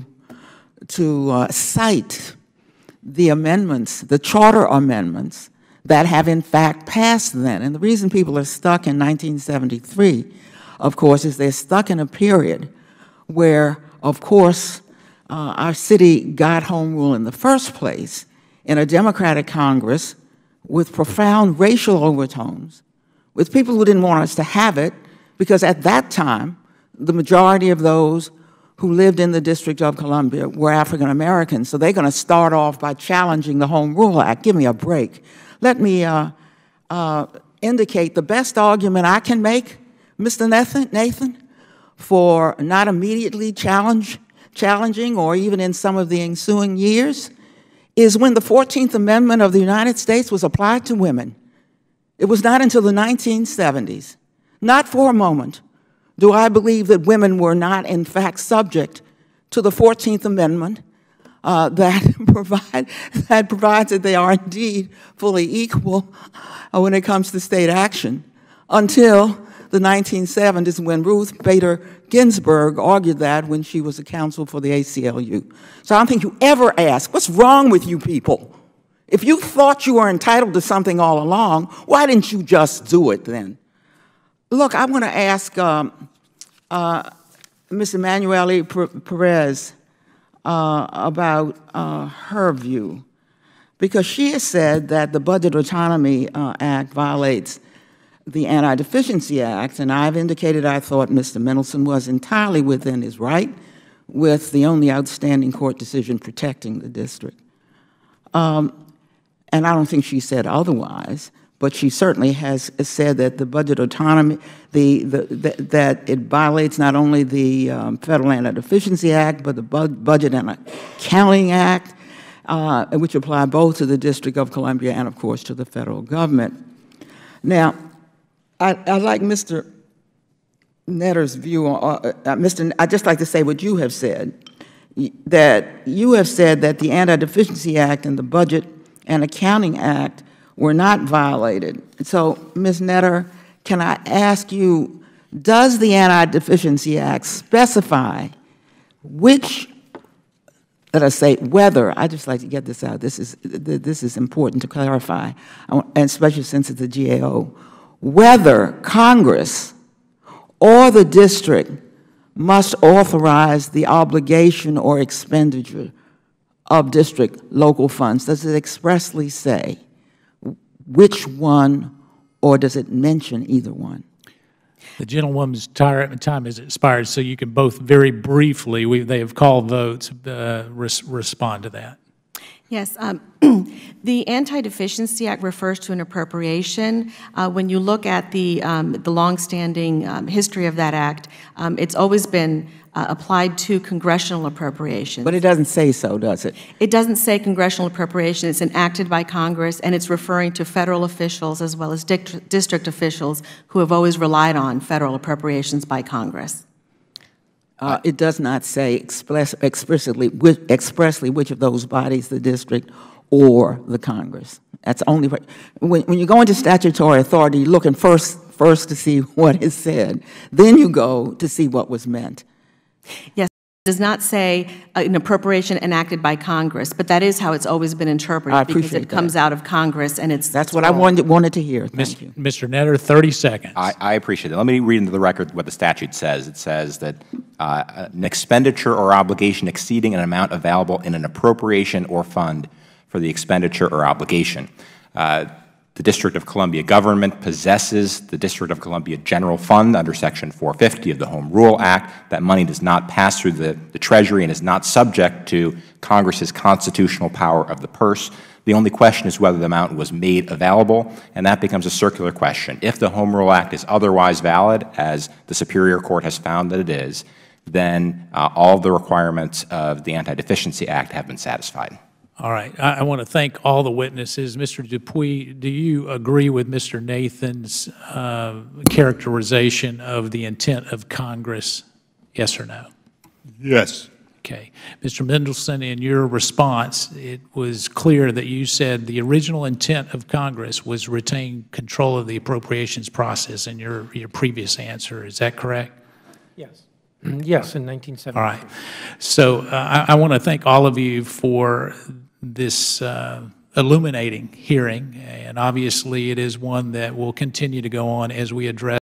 to uh, cite the amendments, the charter amendments, that have in fact passed then. And the reason people are stuck in nineteen seventy-three, of course, is they're stuck in a period where, of course, uh, our city got home rule in the first place in a Democratic Congress with profound racial overtones, with people who didn't want us to have it, because at that time, the majority of those who lived in the District of Columbia were African Americans, so they're going to start off by challenging the Home Rule Act. Give me a break. Let me uh, uh, indicate the best argument I can make, Mister Nathan, Nathan, for not immediately challenge, challenging or even in some of the ensuing years is when the fourteenth Amendment of the United States was applied to women. It was not until the nineteen seventies, not for a moment, do I believe that women were not, in fact, subject to the fourteenth Amendment uh, that, provide, that provides that they are indeed fully equal uh, when it comes to state action, until the nineteen seventies when Ruth Bader Ginsburg argued that when she was a counsel for the A C L U. So I don't think you ever ask, what's wrong with you people? If you thought you were entitled to something all along, why didn't you just do it then? Look, I want to ask um, uh, Miz Emanuele Perez uh, about uh, her view, because she has said that the Budget Autonomy uh, Act violates the Anti-Deficiency Act, and I've indicated I thought Mister Mendelson was entirely within his right with the only outstanding court decision protecting the district. Um, and I don't think she said otherwise, but she certainly has said that the budget autonomy, the, the, the, that it violates not only the um, Federal Anti-Deficiency Act, but the Bu Budget and Accounting Act, uh, which apply both to the District of Columbia and, of course, to the federal government. Now, I, I like Mister Netter's view on, uh, uh, Mister I'd just like to say what you have said, that you have said that the Anti-Deficiency Act and the Budget and Accounting Act were not violated. So, Miz Netter, can I ask you, does the Anti-Deficiency Act specify which, let us say, whether, I just like to get this out, this is, this is important to clarify, and especially since it's a G A O, whether Congress or the district must authorize the obligation or expenditure of district local funds. Does it expressly say which one, or does it mention either one? The gentlewoman's time has expired, so you can both very briefly, we, they have called votes, uh, res respond to that. Yes, um, the Anti-Deficiency Act refers to an appropriation. Uh, when you look at the, um, the longstanding um, history of that act, um, it's always been uh, applied to congressional appropriations. But it doesn't say so, does it? It doesn't say congressional appropriation. It's enacted by Congress, and it's referring to federal officials as well as district, district officials who have always relied on federal appropriations by Congress. Uh, it does not say express, explicitly, which, expressly which of those bodies, the district or the Congress. That's only when, when you go into statutory authority, you're looking first, first to see what is said. Then you go to see what was meant. Yes, it does not say uh, an appropriation enacted by Congress, but that is how it's always been interpreted. I appreciate because it that. comes out of Congress, and it's that's what I wanted wanted to hear. Thank Miz, you, Mister Netter. Thirty seconds. I, I appreciate it. Let me read into the record what the statute says. It says that uh, an expenditure or obligation exceeding an amount available in an appropriation or fund for for the expenditure or obligation. Uh, The District of Columbia government possesses the District of Columbia General Fund under Section four fifty of the Home Rule Act. That money does not pass through the, the Treasury and is not subject to Congress's constitutional power of the purse. The only question is whether the amount was made available, and that becomes a circular question. If the Home Rule Act is otherwise valid, as the Superior Court has found that it is, then uh, all of the requirements of the Anti-Deficiency Act have been satisfied. All right. I, I want to thank all the witnesses. Mister Dupuy, do you agree with Mister Nathan's uh, characterization of the intent of Congress? Yes or no? Yes. Okay. Mister Mendelson, in your response, it was clear that you said the original intent of Congress was retain control of the appropriations process in your, your previous answer. Is that correct? Yes. Yes, in nineteen seventy. All right. So uh, I, I want to thank all of you for this uh, illuminating hearing, and obviously it is one that will continue to go on as we address